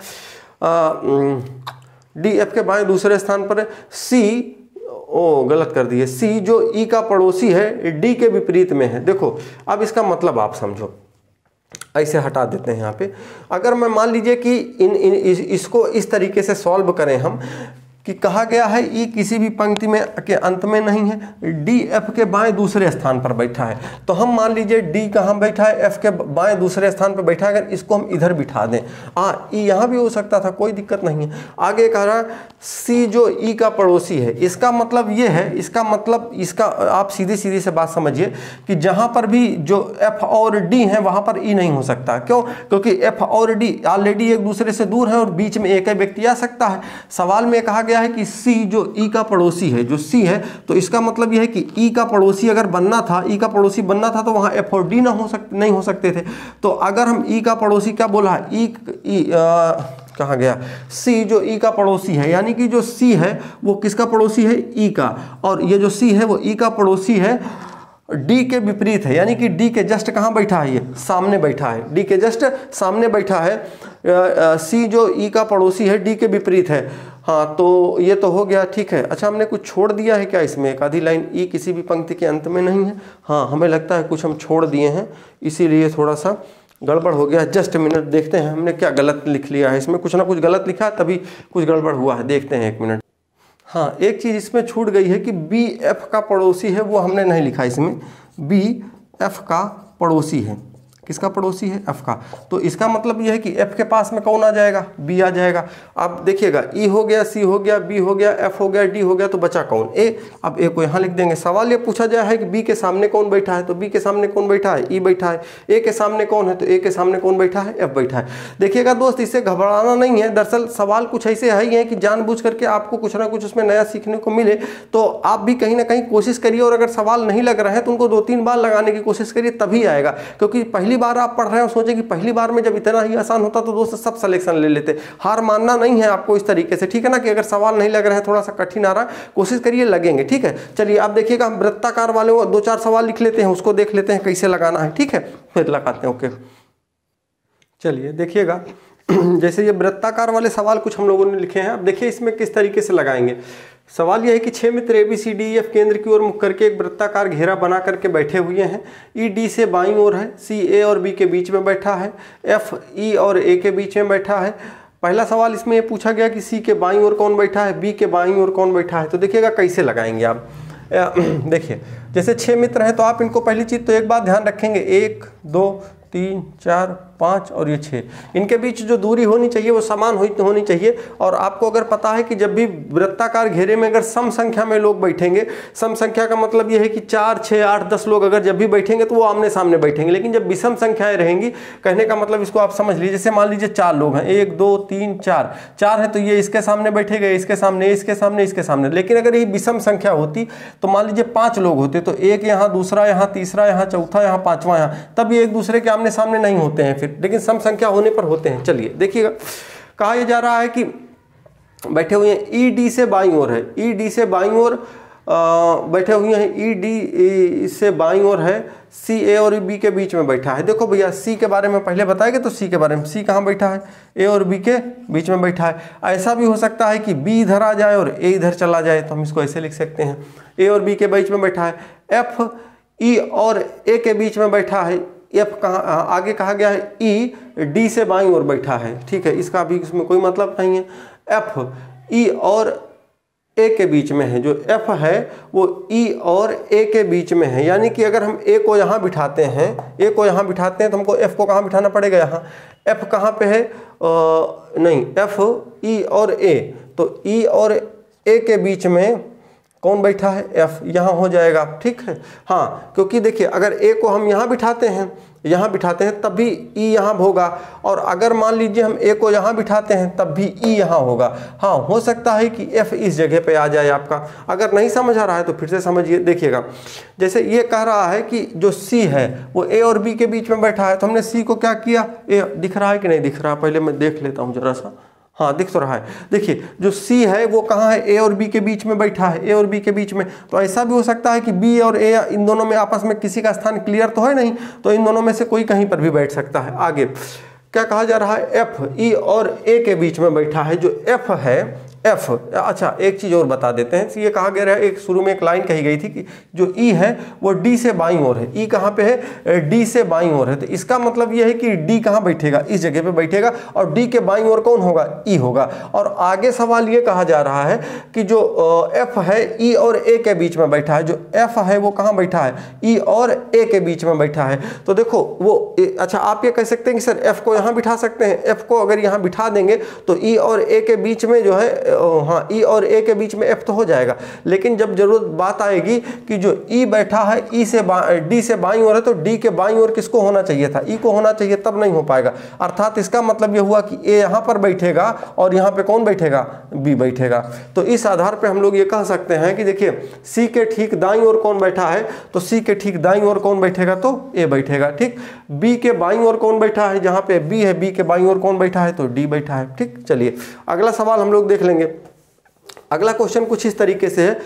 है, डी एफ के बाएं दूसरे स्थान पर है, सी ओ गलत कर दिए, सी जो ई का पड़ोसी है डी के विपरीत में है। देखो अब इसका मतलब आप समझो, ऐसे हटा देते हैं यहाँ पे। अगर मैं मान लीजिए कि इन, इन इस, इसको इस तरीके से सॉल्व करें हम कि कहा गया है ई किसी भी पंक्ति में के अंत में नहीं है, डी एफ के बाएं दूसरे स्थान पर बैठा है। तो हम मान लीजिए डी कहाँ बैठा है, एफ के बाएं दूसरे स्थान पर बैठा है, अगर इसको हम इधर बिठा दें, आ ई यहाँ भी हो सकता था, कोई दिक्कत नहीं है। आगे कह रहा है सी जो ई का पड़ोसी है, इसका मतलब ये है, इसका मतलब इसका आप सीधी सीधी से बात समझिए कि जहाँ पर भी जो एफ और डी हैं वहाँ पर ई नहीं हो सकता। क्यों? क्योंकि एफ और डी ऑलरेडी एक दूसरे से दूर हैं और बीच में एक ही व्यक्ति आ सकता है। सवाल में कहा है कि C जो E का पड़ोसी है, जो C है, तो इसका मतलब यह है कि E का पड़ोसी अगर बनना था, E का पड़ोसी बनना था तो वहां F और D ना हो सकते, नहीं हो सकते थे। तो अगर हम E का पड़ोसी क्या बोला है, E, E कहाँ गया, C जो E का पड़ोसी है, यानी कि जो C है वो किसका पड़ोसी है, E का, और ये जो C है वो E का पड़ोसी है डी के विपरीत है, यानी कि डी के जस्ट कहाँ बैठा है, ये सामने बैठा है, डी के जस्ट सामने बैठा है। सी जो ई का पड़ोसी है डी के विपरीत है। हाँ तो ये तो हो गया, ठीक है। अच्छा हमने कुछ छोड़ दिया है क्या इसमें, एक आधी लाइन, ई किसी भी पंक्ति के अंत में नहीं है। हाँ हमें लगता है कुछ हम छोड़ दिए हैं, इसीलिए थोड़ा सा गड़बड़ हो गया। जस्ट मिनट देखते हैं हमने क्या गलत लिख लिया है, इसमें कुछ ना कुछ गलत लिखा है तभी कुछ गड़बड़ हुआ है, देखते हैं एक मिनट। हाँ एक चीज़ इसमें छूट गई है कि बी एफ का पड़ोसी है, वो हमने नहीं लिखा इसमें। बी एफ का पड़ोसी है, किसका पड़ोसी है, एफ का। तो इसका मतलब यह है कि एफ के पास में कौन आ जाएगा, बी आ जाएगा। अब देखिएगा ई हो गया, सी हो गया, बी हो गया, एफ हो गया, डी हो गया, तो बचा कौन, ए। अब ए को यहाँ लिख देंगे। सवाल ये पूछा जाए है कि बी के सामने कौन बैठा है, तो बी के सामने कौन बैठा है, ई बैठा है। ए के सामने कौन है, तो ए के सामने कौन बैठा है, एफ बैठा है। देखिएगा दोस्त इससे घबराना नहीं है, दरअसल सवाल कुछ ऐसे है ही है कि जानबूझ करके आपको कुछ ना कुछ उसमें नया सीखने को मिले, तो आप भी कहीं ना कहीं कोशिश करिए। और अगर सवाल नहीं लग रहा है तो उनको दो तीन बार लगाने की कोशिश करिए, तभी आएगा। क्योंकि पहली बार आप पढ़ रहे हैं, सोचे कि पहली बार में जब इतना ही आसान होता तो दोस्त सब सिलेक्शन ले लेते। हार मानना नहीं है आपको इस तरीके से, ठीक है ना, कि अगर सवाल नहीं लग रहा है, थोड़ा सा कठिन आ रहा है, कोशिश करिए लगेंगे, ठीक है। चलिए आप देखिएगा, हम वृत्ताकार वाले दो चार सवाल लिख लेते हैं, उसको देख लेते हैं कैसे लगाना है, ठीक है, फिर लगाते हैं। ओके चलिए देखिएगा, जैसे ये वृत्ताकार वाले सवाल कुछ हम लोगों ने लिखे हैं। अब देखिए इसमें किस तरीके से लगाएंगे। सवाल यह है कि छह मित्र A B C D F केंद्र की ओर मुख करके एक वृत्ताकार घेरा बना करके बैठे हुए हैं। ई डी से बाईं ओर है, सी ए और बी के बीच में बैठा है, एफ ई और ए के बीच में बैठा है। पहला सवाल इसमें ये पूछा गया कि सी के बाईं ओर कौन बैठा है, बी के बाईं ओर कौन बैठा है। तो देखिएगा कैसे लगाएंगे आप। देखिए जैसे छह मित्र हैं तो आप इनको पहली चीज़ तो एक बात ध्यान रखेंगे, एक दो तीन चार पाँच और ये छः, इनके बीच जो दूरी होनी चाहिए वो समान होनी चाहिए। और आपको अगर पता है कि जब भी वृत्ताकार घेरे में अगर सम संख्या में लोग बैठेंगे, सम संख्या का मतलब ये है कि चार छः आठ दस लोग अगर जब भी बैठेंगे तो वो आमने सामने बैठेंगे। लेकिन जब विषम संख्याएं रहेंगी, कहने का मतलब इसको आप समझ लीजिए, जैसे मान लीजिए चार लोग हैं, एक दो तीन चार, चार है तो ये इसके सामने बैठेगा, इसके सामने, इसके सामने, इसके सामने। लेकिन अगर ये विषम संख्या होती तो मान लीजिए पाँच लोग होते, तो एक यहाँ, दूसरा यहाँ, तीसरा यहाँ, चौथा यहाँ, पाँचवा यहाँ, तब ये एक दूसरे के आमने सामने नहीं होते हैं फिर, लेकिन सम संख्या होने पर होते हैं। चलिए देखिएगा, कहा यह जा रहा है कि बैठे हुए हैं, ई डी से बाईं ओर है, ई डी से बाईं ओर बैठे हुए हैं, ई डी से बाईं ओर है, सी ए और बी के बीच में बैठा है। देखो भैया सी के बारे में पहले बताएंगे तो सी के बारे में, सी कहाँ बैठा है, ए और बी के बीच में बैठा है। ऐसा भी हो सकता है कि बी इधर आ जाए और ए इधर चला जाए, तो हम इसको ऐसे लिख सकते हैं, ए और बी के बीच में बैठा है। एफ ई और ए के बीच में बैठा है, एफ कहाँ, आगे कहा गया है ई डी से बाईं ओर बैठा है, ठीक है, इसका भी इसमें कोई मतलब नहीं है। एफ ई और ए के बीच में है, जो एफ है वो ई और ए के बीच में है, यानी कि अगर हम ए को यहाँ बिठाते हैं, ए को यहाँ बिठाते हैं तो हमको एफ को कहाँ बिठाना पड़ेगा, यहाँ। एफ कहाँ पे है, आ, नहीं, एफ ई और ए, तो ई और ए के बीच में कौन बैठा है, एफ, यहाँ हो जाएगा, ठीक है। हाँ क्योंकि देखिए अगर ए को हम यहाँ बिठाते हैं, यहाँ बिठाते हैं तब भी ई यहाँ होगा, और अगर मान लीजिए हम ए को यहाँ बिठाते हैं तब भी ई यहाँ होगा। हाँ हो सकता है कि एफ इस जगह पे आ जाए आपका। अगर नहीं समझ आ रहा है तो फिर से समझिए, देखिएगा जैसे ये कह रहा है कि जो सी है वो ए और बी के बीच में बैठा है, तो हमने सी को क्या किया, ए दिख रहा है कि नहीं दिख रहा, पहले मैं देख लेता हूँ जरा सा। हाँ दिख तो रहा है। देखिए जो C है वो कहाँ है, A और B के बीच में बैठा है, A और B के बीच में। तो ऐसा भी हो सकता है कि B और A इन दोनों में आपस में किसी का स्थान क्लियर तो है नहीं, तो इन दोनों में से कोई कहीं पर भी बैठ सकता है। आगे क्या कहा जा रहा है, F E और A के बीच में बैठा है, जो F है F। अच्छा एक चीज़ और बता देते हैं, ये कहा गया है, एक शुरू में एक लाइन कही गई थी कि जो E है वो D से बाईं ओर है, E कहाँ पे है, D से बाईं ओर है। तो इसका मतलब ये है कि D कहाँ बैठेगा, इस जगह पे बैठेगा, और D के बाईं ओर कौन होगा, E होगा। और आगे सवाल ये कहा जा रहा है कि जो F है E और A के बीच में बैठा है, जो F है वो कहाँ बैठा है, E और A के बीच में बैठा है। तो देखो वो, अच्छा आप ये कह सकते हैं कि सर F को यहाँ बिठा सकते हैं, F को अगर यहाँ बिठा देंगे तो E और A के बीच में जो है, हाँ ई और ए के बीच में एफ तो हो जाएगा। लेकिन जब जरूरत बात आएगी कि जो ई बैठा है ई से डी से बाईं ओर है, तो डी के बाईं ओर किसको होना चाहिए था, ई को होना चाहिए, तब नहीं हो पाएगा। अर्थात इसका मतलब यह हुआ कि ए यहाँ पर बैठेगा और यहाँ पे कौन बैठेगा, बी बैठेगा। तो इस आधार पे हम लोग ये कह सकते हैं कि देखिए सी के ठीक दाईं ओर कौन बैठा है, तो सी के ठीक दाईं ओर कौन बैठेगा, तो ए बैठेगा, ठीक। बी के बाईं ओर कौन बैठा है, जहाँ पे बी है, बी के बाईं ओर कौन बैठा है, तो डी बैठा है, ठीक। चलिए अगला सवाल हम लोग देख लेंगे। अगला क्वेश्चन कुछ इस तरीके से है,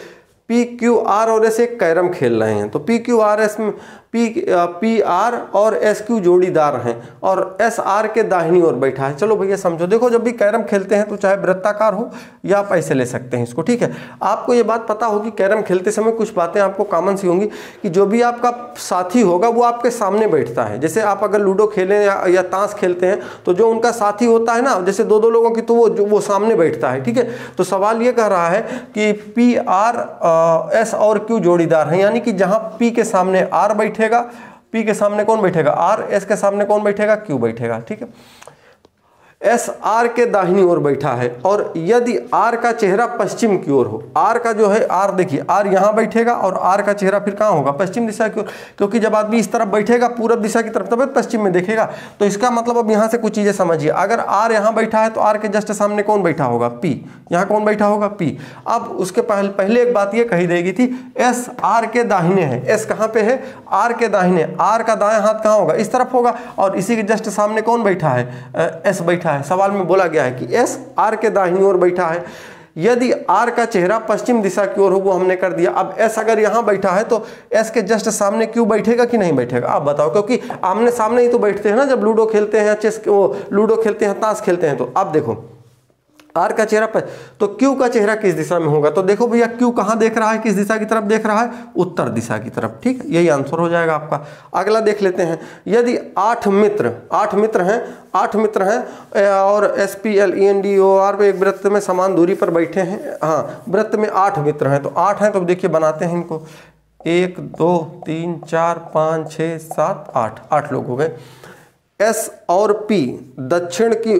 पी क्यू आर और एस एक कैरम खेल रहे हैं, तो पी क्यू आर एस में पी पी आर और एस क्यू जोड़ीदार हैं और एस आर के दाहिनी ओर बैठा है। चलो भैया समझो, देखो जब भी कैरम खेलते हैं तो चाहे वृत्ताकार हो या आप ऐसे ले सकते हैं इसको, ठीक है। आपको ये बात पता होगी कैरम खेलते समय कुछ बातें आपको कॉमन सी होंगी कि जो भी आपका साथी होगा वो आपके सामने बैठता है। जैसे आप अगर लूडो खेलें या, या ताश खेलते हैं तो जो उनका साथी होता है ना, जैसे दो दो लोगों की, तो वो जो वो सामने बैठता है, ठीक है। तो सवाल ये कह रहा है कि पी आर एस और क्यू जोड़ीदार हैं, यानी कि जहां पी के सामने आर बैठेगा, पी के सामने कौन बैठेगा आर, एस के सामने कौन बैठेगा क्यू बैठेगा, ठीक है। एस आर के दाहिनी ओर बैठा है और यदि आर का चेहरा पश्चिम की ओर हो, आर का जो है आर देखिए आर यहां बैठेगा और आर का चेहरा फिर कहां होगा पश्चिम दिशा की ओर, क्योंकि जब आदमी इस तरफ बैठेगा पूरब दिशा की तरफ तब पश्चिम में देखेगा। तो इसका मतलब अब यहां से कुछ चीजें समझिए, अगर आर यहां बैठा है तो आर के जस्ट सामने कौन बैठा होगा पी, यहां कौन बैठा होगा पी। अब उसके पहले पहले एक बात ये कही देगी थी एस आर के दाहिने है, एस कहां पे है आर के दाहिने, आर का दायां हाथ कहां होगा इस तरफ होगा और इसी के जस्ट सामने कौन बैठा है एस बैठा है। सवाल में बोला गया है कि एस आर के दाहिनी ओर बैठा है, यदि आर का चेहरा पश्चिम दिशा की ओर हो, वो हमने कर दिया। अब एस अगर यहां बैठा है तो एस के जस्ट सामने क्यू बैठेगा कि नहीं बैठेगा, आप बताओ, क्योंकि आमने सामने ही तो बैठते हैं ना जब लूडो खेलते हैं, चेस वो लूडो खेलते हैं, ताश खेलते हैं। तो आप देखो आर का चेहरा पर, तो क्यू का चेहरा किस दिशा में होगा, तो देखो भैया क्यू कहां देख रहा है, किस दिशा की तरफ देख रहा है उत्तर दिशा की तरफ, ठीक है। यही आंसर हो जाएगा आपका। अगला देख लेते हैं, यदि आठ मित्र आठ मित्र हैं आठ मित्र हैं और S P L E N D O R एक वृत्त में समान दूरी पर बैठे हैं, हाँ वृत्त में आठ मित्र हैं, तो आठ हैं तो देखिए बनाते हैं इनको, एक दो तीन चार पाँच छः सात आठ, आठ लोग हो गए। एस और पी दक्षिण की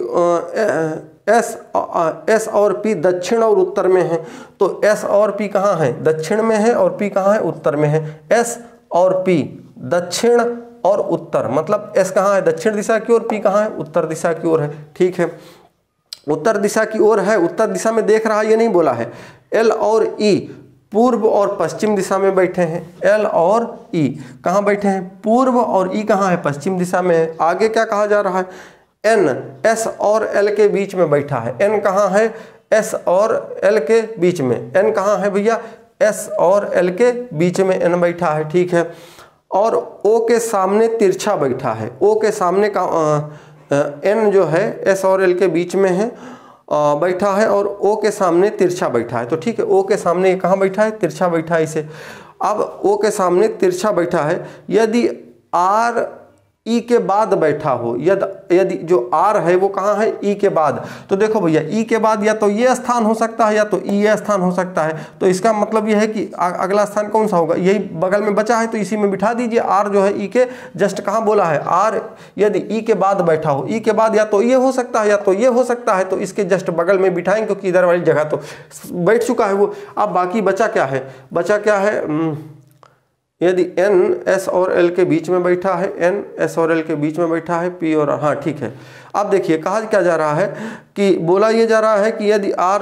एस एस और पी दक्षिण और उत्तर में है, तो एस और पी कहाँ है दक्षिण में है और पी कहाँ है उत्तर में है। एस और पी दक्षिण और उत्तर, मतलब एस कहाँ है दक्षिण दिशा की ओर, पी कहाँ है उत्तर दिशा की ओर है, ठीक है। उत्तर दिशा की ओर है, उत्तर दिशा में देख रहा है ये नहीं बोला है। एल और ई पूर्व और पश्चिम दिशा में बैठे हैं, एल और ई कहाँ बैठे हैं पूर्व और ई कहाँ है पश्चिम दिशा में है। आगे क्या कहा जा रहा है, एन एस और एल के बीच में बैठा है, एन कहाँ है एस और एल के बीच में, एन कहाँ है भैया एस और एल के बीच में एन बैठा है, ठीक है। और ओ के सामने तिरछा बैठा है, ओ के सामने का एन जो है एस और एल के बीच में है आ, बैठा है और ओ के सामने तिरछा बैठा है, तो ठीक है। ओ के सामने कहाँ बैठा है तिरछा बैठा है इसे। अब ओ के सामने तिरछा बैठा है, यदि आर ई के बाद बैठा हो, यदि यदि जो आर है वो कहाँ है ई के बाद, तो देखो भैया ई के बाद या तो ये स्थान हो सकता है या तो ई ये स्थान हो सकता है। तो इसका मतलब ये है कि अगला स्थान कौन सा होगा, यही बगल में बचा है तो इसी में बिठा दीजिए। आर जो है ई के जस्ट कहाँ बोला है आर, यदि ई के बाद बैठा हो, ई के बाद या तो ये हो सकता है या तो ये हो सकता है, तो इसके जस्ट बगल में बिठाएंगे क्योंकि इधर वाली जगह तो बैठ चुका है वो। अब बाकी बचा क्या है, बचा क्या है, यदि एन एस और एल के बीच में बैठा है, एन एस और एल के बीच में बैठा है, पी और हाँ ठीक है। अब देखिए कहा क्या जा रहा है कि बोला ये जा रहा है कि यदि आर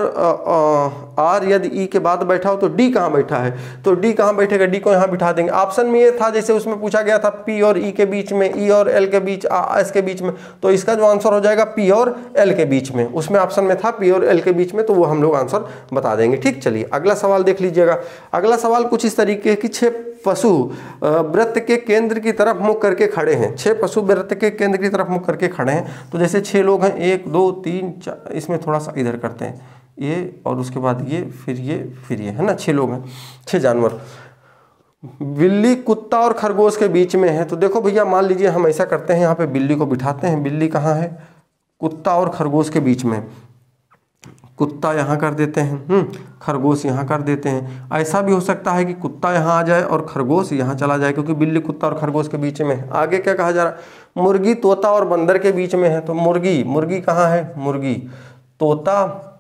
आर यदि ई के बाद बैठा हो तो डी कहाँ बैठा है, तो डी कहाँ बैठेगा, डी को यहाँ बिठा देंगे। ऑप्शन में ये था जैसे उसमें पूछा गया था पी और ई के बीच में, ई और एल के बीच, एस के बीच में, तो इसका जो आंसर हो जाएगा पी और एल के बीच में, उसमें ऑप्शन में था पी और एल के बीच में, तो वो हम लोग आंसर बता देंगे, ठीक। चलिए अगला सवाल देख लीजिएगा। अगला सवाल कुछ इस तरीके की, छह पशु वृत्त के केंद्र की तरफ मुख करके खड़े हैं, छह पशु वृत्त के केंद्र की तरफ मुख करके खड़े हैं। तो जैसे छह लोग हैं, एक दो तीन चार, इसमें थोड़ा सा इधर करते हैं, ये और उसके बाद ये फिर ये फिर ये, है ना, छह लोग हैं, छह जानवर। बिल्ली कुत्ता और खरगोश के बीच में है, तो देखो भैया मान लीजिए हम ऐसा करते हैं, यहाँ पे बिल्ली को बिठाते हैं, बिल्ली कहाँ है कुत्ता और खरगोश के बीच में, कुत्ता यहाँ कर देते हैं, हम्म खरगोश यहाँ कर देते हैं। ऐसा भी हो सकता है कि कुत्ता यहाँ आ जाए और खरगोश यहाँ चला जाए, क्योंकि बिल्ली कुत्ता और खरगोश के बीच में है। आगे क्या कहा जा रहा है, मुर्गी तोता और बंदर के बीच में है, तो मुर्गी मुर्गी कहाँ है, मुर्गी तोता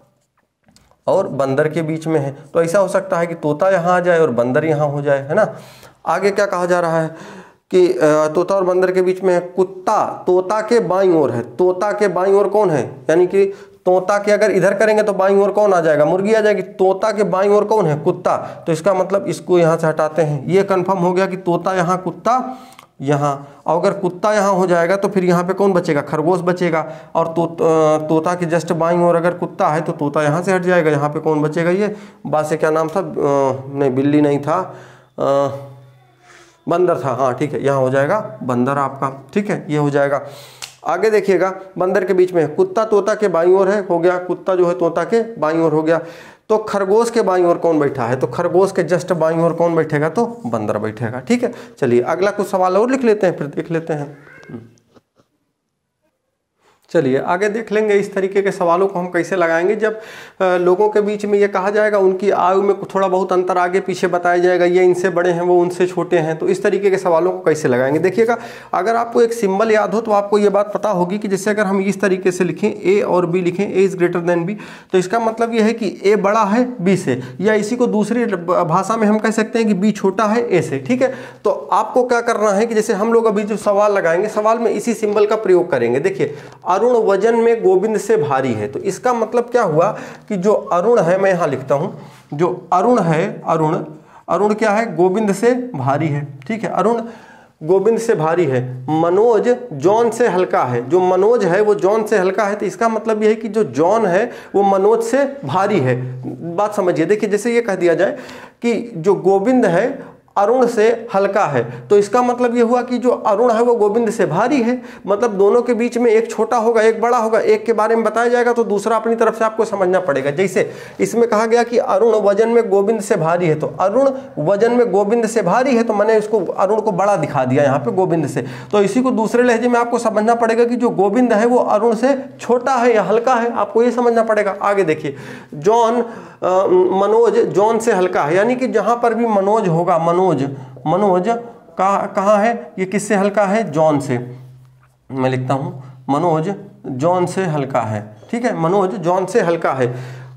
और बंदर के बीच में है, तो ऐसा हो सकता है कि तोता यहाँ आ जाए और बंदर यहाँ हो जाए, है ना। आगे क्या कहा जा रहा है कि तोता और बंदर के बीच में है, कुत्ता तोता के बाईं ओर है, तोता के बाईं ओर कौन है, यानी कि तोता के अगर इधर करेंगे तो बाईं ओर कौन आ जाएगा, मुर्गी आ जाएगी, तोता के बाईं ओर कौन है कुत्ता, तो इसका मतलब इसको यहाँ से हटाते हैं। ये कंफर्म हो गया कि तोता यहाँ कुत्ता यहाँ, और अगर कुत्ता यहाँ हो जाएगा तो फिर यहाँ पे कौन बचेगा, खरगोश बचेगा। और तो, तोता की जस्ट बाईं ओर अगर कुत्ता है तो तोता यहाँ से हट जाएगा, यहाँ पे कौन बचेगा, ये बात से क्या नाम था, नहीं बिल्ली नहीं था, आ, बंदर था, हाँ ठीक है, यहाँ हो जाएगा बंदर आपका, ठीक है, ये हो जाएगा। आगे देखिएगा, बंदर के बीच में कुत्ता तोता के बाईं ओर है, हो गया, कुत्ता जो है तोता के बाईं ओर हो गया। तो खरगोश के बाईं ओर कौन बैठा है, तो खरगोश के जस्ट बाईं ओर कौन बैठेगा, तो बंदर बैठेगा, ठीक है। चलिए अगला कुछ सवाल और लिख लेते हैं, फिर देख लेते हैं। चलिए आगे देख लेंगे इस तरीके के सवालों को हम कैसे लगाएंगे। जब लोगों के बीच में ये कहा जाएगा, उनकी आयु में थोड़ा बहुत अंतर आगे पीछे बताया जाएगा, ये इनसे बड़े हैं वो उनसे छोटे हैं, तो इस तरीके के सवालों को कैसे लगाएंगे। देखिएगा, अगर आपको एक सिंबल याद हो तो आपको ये बात पता होगी कि जैसे अगर हम इस तरीके से लिखें ए और बी लिखें, A is greater than B, तो इसका मतलब ये है कि ए बड़ा है बी से, या इसी को दूसरी भाषा में हम कह सकते हैं कि बी छोटा है ए से, ठीक है। तो आपको क्या करना है कि जैसे हम लोग अभी जो सवाल लगाएंगे, सवाल में इसी सिंबल का प्रयोग करेंगे। देखिए, अरुण वजन में गोविंद से भारी है, तो इसका मतलब क्या हुआ कि जो अरुण है, मैं यहां लिखता हूं, जो अरुण है, अरुण अरुण क्या है, गोविंद से भारी है, ठीक है, अरुण गोविंद से भारी है। मनोज जॉन से हल्का है, जो मनोज है वो जॉन से हल्का है, तो इसका मतलब यह है कि जो जॉन है वो मनोज से भारी है। बात समझिए, देखिए जैसे ये कह दिया जाए कि जो गोविंद है अरुण से हल्का है, तो इसका मतलब ये हुआ कि जो अरुण है वो गोविंद से भारी है, मतलब दोनों के बीच में एक छोटा होगा एक बड़ा होगा, एक के बारे में बताया जाएगा तो दूसरा अपनी तरफ से आपको समझना पड़ेगा। जैसे इसमें कहा गया कि अरुण वजन में गोविंद से भारी है, तो अरुण वजन में गोविंद से भारी है, तो मैंने इसको अरुण को बड़ा दिखा दिया यहाँ पे गोविंद से। तो इसी को दूसरे लहजे में आपको समझना पड़ेगा कि जो गोविंद है वो अरुण से छोटा है या हल्का है, आपको ये समझना पड़ेगा। आगे देखिए, जॉन मनोज जॉन से हल्का है, यानी कि जहां पर भी मनोज होगा, मनोज मनोज कहाँ कहाँ है, ये किससे हल्का है, जॉन से। मैं लिखता हूं मनोज जॉन से हल्का है, ठीक है, मनोज जॉन से हल्का है।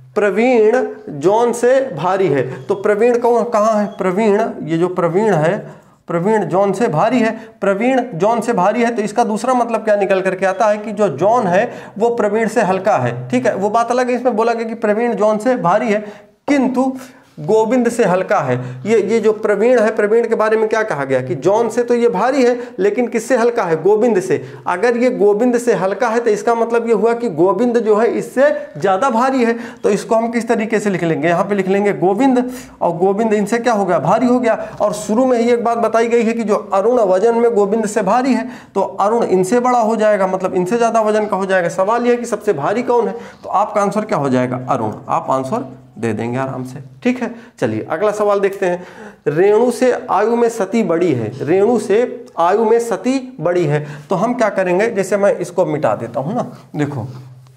प्रवीण जॉन से भारी है, तो प्रवीण कौन कहाँ है, प्रवीण, ये जो प्रवीण है, प्रवीण जॉन से भारी है, प्रवीण जॉन से भारी है, तो इसका दूसरा मतलब क्या निकल करके आता है कि जो जॉन है वो प्रवीण से हल्का है, ठीक है। वो बात अलग है, इसमें बोला गया कि प्रवीण जॉन से भारी है किंतु गोविंद से हल्का है। ये ये जो प्रवीण है, प्रवीण के बारे में क्या कहा गया कि जॉन से तो ये भारी है, लेकिन किससे हल्का है, गोविंद से। अगर ये गोविंद से हल्का है तो इसका मतलब ये हुआ कि गोविंद जो है इससे ज्यादा भारी है। तो इसको हम किस तरीके से लिख लेंगे, यहाँ पे लिख लेंगे गोविंद, और गोविंद इनसे क्या हो गया, भारी हो गया। और शुरू में ही एक बात बताई गई है कि जो अरुण वजन में गोविंद से भारी है, तो अरुण इनसे बड़ा हो जाएगा, मतलब इनसे ज्यादा वजन का हो जाएगा। सवाल यह है कि सबसे भारी कौन है, तो आपका आंसर क्या हो जाएगा, अरुण। आप आंसर दे देंगे आराम से, ठीक है। चलिए अगला सवाल देखते हैं। रेणु से आयु में सती बड़ी है, रेणु से आयु में सती बड़ी है, तो हम क्या करेंगे, जैसे मैं इसको मिटा देता हूं ना, देखो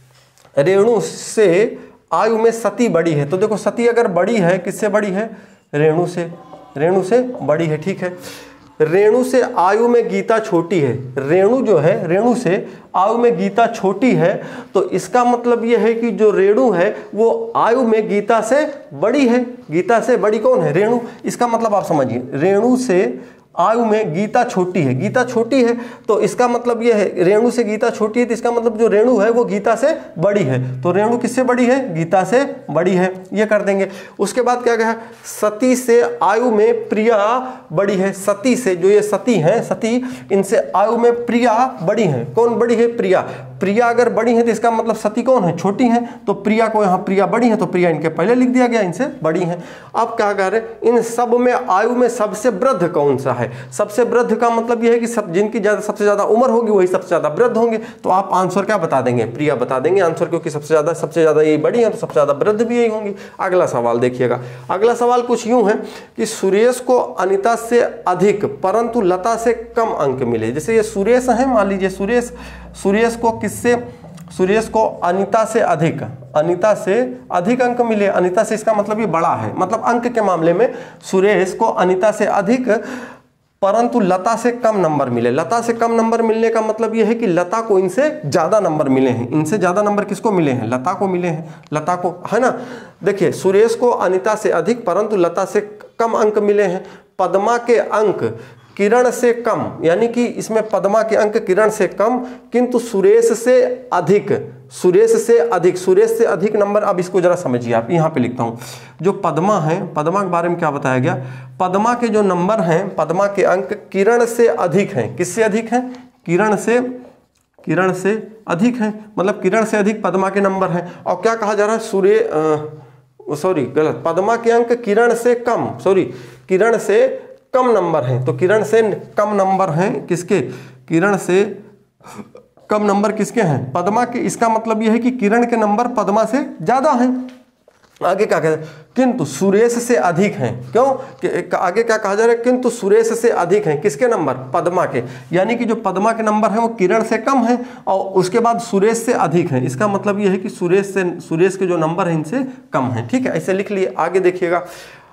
रेणु से आयु में सती बड़ी है, तो देखो सती अगर बड़ी है, किससे बड़ी है, रेणु से, रेणु से बड़ी है, ठीक है। रेणु से आयु में गीता छोटी है, रेणु जो है, रेणु से आयु में गीता छोटी है, तो इसका मतलब यह है कि जो रेणु है वो आयु में गीता से बड़ी है। गीता से बड़ी कौन है, रेणु। इसका मतलब आप समझिए, रेणु से आयु में गीता छोटी है, गीता छोटी है, तो इसका मतलब यह है रेणु से गीता छोटी है, तो इसका मतलब जो रेणु है वो गीता से बड़ी है। तो रेणु किससे बड़ी है, गीता से बड़ी है, ये कर देंगे। उसके बाद क्या कहा, सती से आयु में प्रिया बड़ी है, सती से, जो ये सती हैं, सती, इनसे आयु में प्रिया बड़ी है। कौन बड़ी है, प्रिया। प्रिया अगर बड़ी है तो इसका मतलब सती कौन है, छोटी है, तो प्रिया को यहाँ प्रिया बड़ी है, तो प्रिया इनके पहले लिख दिया गया, इनसे बड़ी है। अब क्या कह रहे हैं, इन सब में आयु में सबसे वृद्ध कौन सा है। सबसे वृद्ध का मतलब यह है कि सब जिनकी ज्यादा सबसे ज्यादा उम्र होगी वही सबसे ज्यादा वृद्ध होंगे, तो आप आंसर क्या बता देंगे, प्रिया बता देंगे आंसर, क्योंकि सबसे ज्यादा सबसे ज्यादा यही बड़ी है, तो सबसे ज्यादा वृद्ध भी यही होंगी। अगला सवाल देखिएगा, अगला सवाल कुछ यूं है कि सुरेश को अनिता से अधिक परंतु लता से कम अंक मिले। जैसे ये सुरेश है, मान लीजिए सुरेश, सुरेश को किससे, सुरेश को अनिता से अधिक, अनिता से अधिक अंक मिले। अनिता से इसका मतलब ये बड़ा है, मतलब अंक के मामले में सुरेश को अनिता से अधिक परंतु लता से कम नंबर मिले। लता से कम नंबर मिलने का मतलब यह है कि लता को इनसे ज्यादा नंबर मिले हैं। इनसे ज्यादा नंबर किसको मिले हैं, लता को मिले हैं, लता को, है ना। देखिए, सुरेश को अनिता से अधिक परंतु लता से कम अंक मिले हैं। पद्मा के अंक किरण से कम, यानी कि इसमें पद्मा के अंक किरण से कम किंतु सुरेश से अधिक, सुरेश से अधिक, सुरेश से अधिक नंबर। अब इसको जरा समझिए, आप यहाँ पे लिखता हूँ, जो पद्मा है, पद्मा के बारे में क्या बताया गया, पद्मा के जो नंबर हैं, पद्मा के अंक किरण से अधिक हैं। किससे अधिक हैं? किरण से, किरण से अधिक हैं, मतलब किरण से अधिक पद्मा के नंबर हैं। और क्या कहा जा रहा है, सूर्य सॉरी गलत, पद्मा के अंक किरण से कम, सॉरी किरण से कम नंबर हैं। तो किरण से कम नंबर हैं किसके? किरण से कम नंबर किसके हैं? पद्मा के। इसका मतलब यह है कि किरण के नंबर पद्मा से ज्यादा हैं। आगे क्या कहते हैं? किंतु सुरेश से अधिक हैं। क्यों? कि आगे क्या कहा जा रहा है? किंतु सुरेश से अधिक हैं। किसके नंबर? पद्मा के। यानी कि जो पद्मा के नंबर हैं वो किरण से कम हैं और उसके बाद सुरेश से अधिक हैं। इसका मतलब यह है कि सुरेश से, सुरेश के जो नंबर हैं इनसे कम हैं। ठीक है, ऐसे लिख लिए। आगे देखिएगा,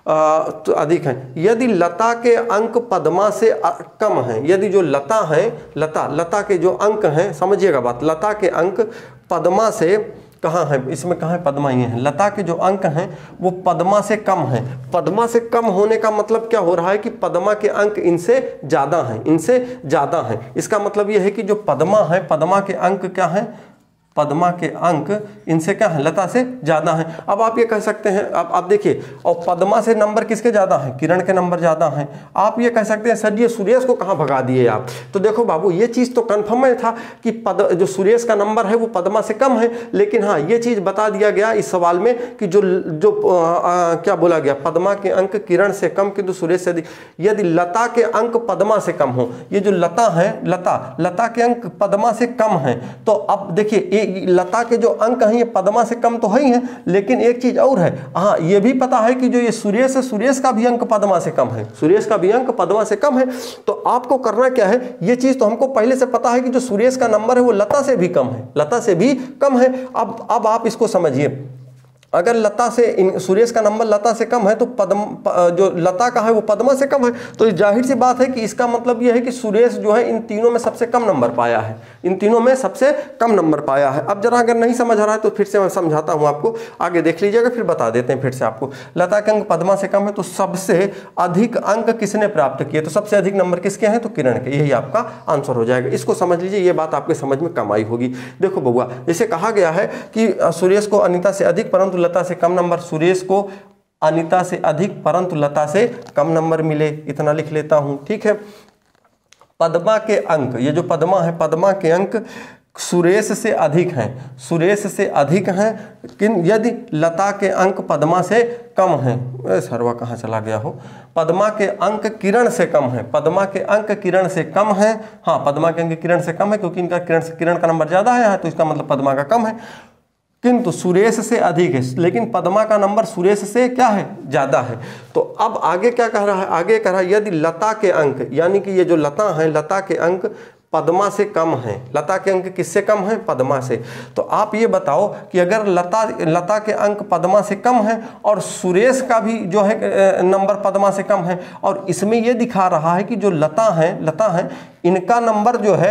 तो अधिक हैं। यदि लता के अंक पद्मा से कम हैं, यदि जो लता हैं, लता लता के जो अंक हैं, समझिएगा बात, लता के अंक पद्मा से कहाँ है, इसमें कहाँ है? पद्मा ही है। लता के जो अंक हैं वो पद्मा से कम हैं। पद्मा से कम होने का मतलब क्या हो रहा है कि पद्मा के अंक इनसे ज्यादा हैं, इनसे ज्यादा हैं। इसका मतलब यह है कि जो पद्मा है, पद्मा के अंक क्या हैं? पद्मा के अंक इनसे क्या है? लता से ज्यादा हैं। अब आप ये कह सकते हैं, अब आप देखिए, और पद्मा से नंबर किसके ज्यादा हैं? किरण के नंबर ज्यादा हैं। आप ये कह सकते हैं सर ये सुरेश को कहाँ भगा दिए आप? तो देखो बाबू, ये चीज तो कंफर्म है था कि पद जो सुरेश का नंबर है वो पद्मा से कम है, लेकिन हाँ ये चीज बता दिया गया इस सवाल में कि जो जो आ, आ, क्या बोला गया, पद्मा के अंक किरण से कम किंतु सुरेश से अधिक। यदि लता के अंक पद्मा से कम हो, ये जो लता है, लता लता के अंक पद्मा से कम है, तो अब देखिए लता के जो अंक हैं ये पद्मा से कम तो है ही है, लेकिन एक चीज और है, हाँ ये भी पता है कि जो ये सुरेश है, सुरेश का भी अंक पद्मा से कम है, सुरेश का भी अंक पद्मा से कम है। तो आपको करना क्या है, ये चीज तो हमको पहले से पता है कि जो सुरेश का नंबर है वो लता से भी कम है, लता से भी कम है। अब अब आप इसको समझिए, अगर लता से इन सुरेश का नंबर लता से कम है तो पद्म जो लता का है वो पद्मा से कम है, तो जाहिर सी बात है कि इसका मतलब यह है कि सुरेश जो है इन तीनों में सबसे कम नंबर पाया है, इन तीनों में सबसे कम नंबर पाया है। अब जरा अगर नहीं समझ आ रहा है तो फिर से मैं समझाता हूं आपको, आगे देख लीजिएगा, फिर बता देते हैं फिर से आपको। लता के अंक पद्मा से कम है तो सबसे अधिक अंक किसने प्राप्त किए? तो सबसे अधिक नंबर किसके हैं? तो किरण के। यही आपका आंसर हो जाएगा। इसको समझ लीजिए, ये बात आपके समझ में कम आई होगी। देखो बउआ, जैसे कहा गया है कि सुरेश को अनिता से अधिक परंतु लता से कम नंबर, सुरेश को अनिता से अधिक परंतु लता से कम नंबर मिले, इतना लिख लेता हूं। ठीक है, पद्मा के अंक, ये जो पद्मा है, पद्मा के अंक सुरेश से अधिक हैं, सुरेश से अधिक हैं, किन यदि लता के अंक पद्मा से कम हैं। सरवा कहाँ चला गया हो? पद्मा के अंक किरण से कम है, पद्मा के अंक किरण से कम है। हाँ, पद्मा के अंक किरण से कम है क्योंकि इनका किरण से किरण का नंबर ज्यादा है, तो इसका मतलब पद्मा का कम है। किंतु सुरेश से अधिक है, लेकिन पद्मा का नंबर सुरेश से क्या है? ज्यादा है। तो अब आगे क्या कह रहा है? आगे कह रहा है यदि लता के अंक, यानी कि ये जो लता है, लता के अंक पद्मा से कम है। लता के अंक किससे कम है? पद्मा से। तो आप ये बताओ कि अगर लता लता के अंक पद्मा से कम है और सुरेश का भी जो है नंबर पद्मा से कम है, और इसमें ये दिखा रहा है कि जो लता है लता है इनका नंबर जो है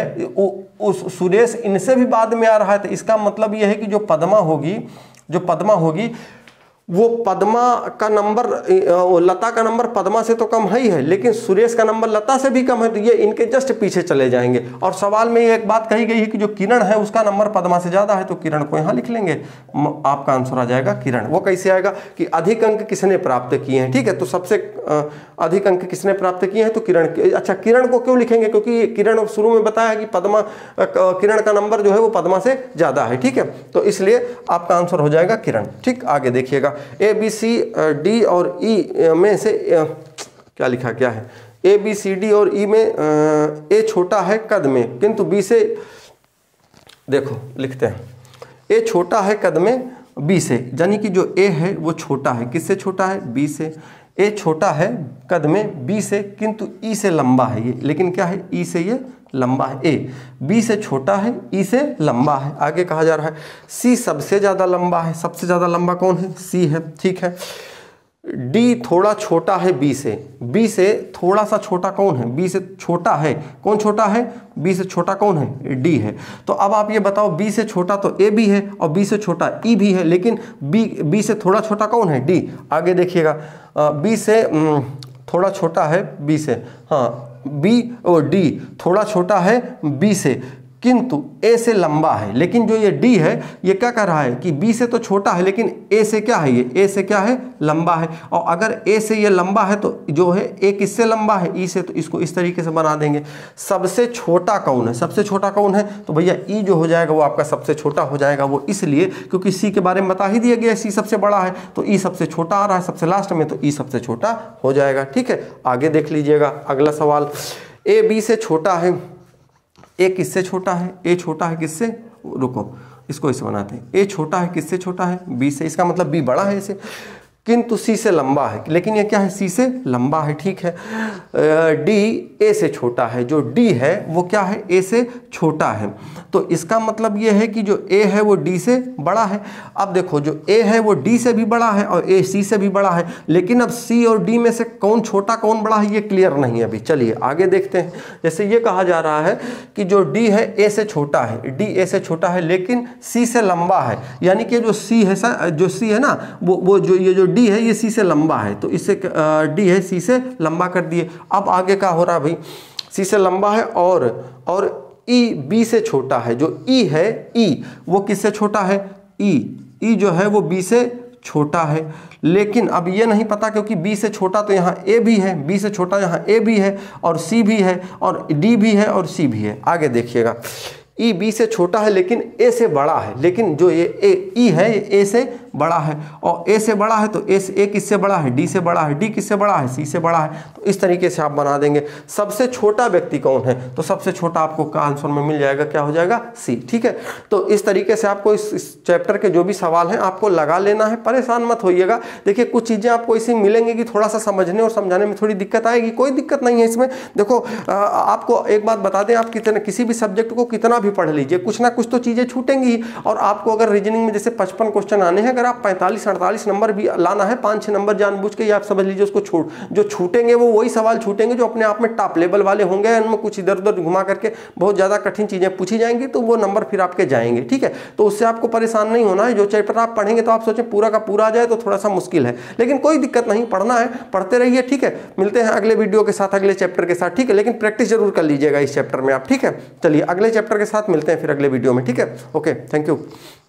उस सुरेश इनसे भी बाद में आ रहा है, तो इसका मतलब यह है कि जो पद्मा होगी, जो पद्मा होगी वो पद्मा का नंबर, लता का नंबर पद्मा से तो कम है ही है, लेकिन सुरेश का नंबर लता से भी कम है, तो ये इनके जस्ट पीछे चले जाएंगे। और सवाल में ये एक बात कही गई है कि जो किरण है उसका नंबर पद्मा से ज्यादा है, तो किरण को यहाँ लिख लेंगे, आपका आंसर आ जाएगा किरण। वो कैसे आएगा कि अधिक अंक किसने प्राप्त किए हैं? ठीक है, तो सबसे अधिक अंक किसने प्राप्त किए हैं? तो किरण। अच्छा, किरण को क्यों लिखेंगे? क्योंकि किरण शुरू में बताया कि पद्मा किरण का नंबर जो है वो पद्मा से ज्यादा है। ठीक है, तो इसलिए आपका आंसर हो जाएगा किरण। ठीक, आगे देखिएगा, ए बी सी डी और ई में से क्या लिखा क्या है? ए बी सी डी और ई में ए छोटा है कद में किंतु बी से, देखो लिखते हैं, ए छोटा है कद में बी से, यानी कि जो ए है वो छोटा है, किससे छोटा है? बी से। ए छोटा है कद में बी से किंतु ई से लंबा है ये, लेकिन क्या है? ई से ये लंबा है। ए बी से छोटा है, ई से लंबा है। आगे कहा जा रहा है सी सबसे ज्यादा लंबा है, सबसे ज्यादा लंबा कौन है? सी है। ठीक है, डी थोड़ा छोटा है बी से, बी से थोड़ा सा छोटा कौन है? बी से छोटा है, कौन छोटा है? बी से छोटा कौन है? डी है। तो अब आप ये बताओ, बी से छोटा तो ए भी है और बी से छोटा ई भी है, लेकिन बी बी से थोड़ा छोटा कौन है? डी। आगे देखिएगा, बी से थोड़ा छोटा है बी से, हाँ बी और डी थोड़ा छोटा है बी से, किंतु ए से लंबा है। लेकिन जो ये डी है ये क्या कर रहा है कि बी से तो छोटा है लेकिन ए से क्या है, ये ए से क्या है, लंबा है। और अगर ए से ये लंबा है तो जो है ए किससे लंबा है, ई से, तो इसको इस तरीके से बना देंगे। सबसे छोटा कौन है, सबसे छोटा कौन है, तो भैया ई जो हो जाएगा वो आपका सबसे छोटा हो जाएगा। वो इसलिए क्योंकि सी के बारे में बता ही दिया गया है, सी सबसे बड़ा है तो ई सबसे छोटा आ रहा है सबसे लास्ट में, तो ई सबसे छोटा हो जाएगा। ठीक है, आगे देख लीजिएगा अगला सवाल। ए बी से छोटा है, ए किससे छोटा है, ए छोटा है किससे, रुको इसको इसे बनाते हैं। ए छोटा है किससे छोटा है, बी से, इसका मतलब बी बड़ा है इसे, किंतु सी से लंबा है। लेकिन ये क्या है, सी से लंबा है। ठीक है, डी ए से छोटा है, जो डी है वो क्या है, ए से छोटा है। तो इसका मतलब ये है कि जो ए है वो डी से बड़ा है। अब देखो जो ए है वो डी से भी बड़ा है और ए सी से भी बड़ा है, लेकिन अब सी और डी में से कौन छोटा कौन बड़ा है ये क्लियर नहीं है अभी। चलिए आगे देखते हैं। जैसे ये कहा जा रहा है कि जो डी है ए से छोटा है, डी ए से छोटा है लेकिन सी से लंबा है, यानी कि जो सी है जो सी है ना वो वो जो ये जो डी है ये सी से लंबा है, तो इससे डी है सी से लंबा कर दिए। अब आगे क्या हो रहा है भाई, सी से लंबा है और और ई बी से छोटा है। जो ई है, ई वो किससे छोटा है, ई ई जो है वो बी से छोटा है। लेकिन अब ये नहीं पता क्योंकि बी से छोटा तो यहाँ ए भी है, बी से छोटा यहाँ ए भी है और सी भी है और डी भी है और सी भी है। आगे देखिएगा, ई बी से छोटा है लेकिन ए से बड़ा है, लेकिन जो ये ए ई है ये ए से बड़ा है और ए से बड़ा है तो ए से ए किससे बड़ा है, डी से बड़ा है, डी किससे बड़ा है, सी से बड़ा है। तो इस तरीके से आप बना देंगे। सबसे छोटा व्यक्ति कौन है, तो सबसे छोटा आपको का आंसर में मिल जाएगा, क्या हो जाएगा, सी। ठीक है, तो इस तरीके से आपको इस, इस चैप्टर के जो भी सवाल हैं आपको लगा लेना है, परेशान मत होइएगा। देखिए कुछ चीज़ें आपको इसी मिलेंगी कि थोड़ा सा समझने और समझाने में थोड़ी दिक्कत आएगी, कोई दिक्कत नहीं है इसमें। देखो आपको एक बात बता दें, आप कितने किसी भी सब्जेक्ट को कितना भी पढ़ लीजिए, कुछ ना कुछ तो चीज़ें छूटेंगी ही। और आपको अगर रीजनिंग में जैसे पचपन क्वेश्चन आने हैं, अगर आप पैंतालीस अड़तालीस नंबर भी लाना है, पाँच छः नंबर जानबूझ के, या आप समझ लीजिए उसको छूट जो छूटेंगे वो वही सवाल छूटेंगे जो अपने आप में टॉप लेवल वाले होंगे। उनमें कुछ इधर उधर घुमा करके बहुत ज़्यादा कठिन चीज़ें पूछी जाएंगी तो वो नंबर फिर आपके जाएंगे। ठीक है, तो उससे आपको परेशान नहीं होना है। जो चैप्टर आप पढ़ेंगे तो आप सोचें पूरा का पूरा आ जाए तो थोड़ा सा मुश्किल है, लेकिन कोई दिक्कत नहीं, पढ़ना है पढ़ते रहिए। ठीक है, मिलते हैं अगले वीडियो के साथ, अगले चैप्टर के साथ। ठीक है, लेकिन प्रैक्टिस जरूर कर लीजिएगा इस चैप्टर में आप। ठीक है, चलिए अगले चैप्टर के साथ मिलते हैं फिर अगले वीडियो में। ठीक है, ओके, थैंक यू।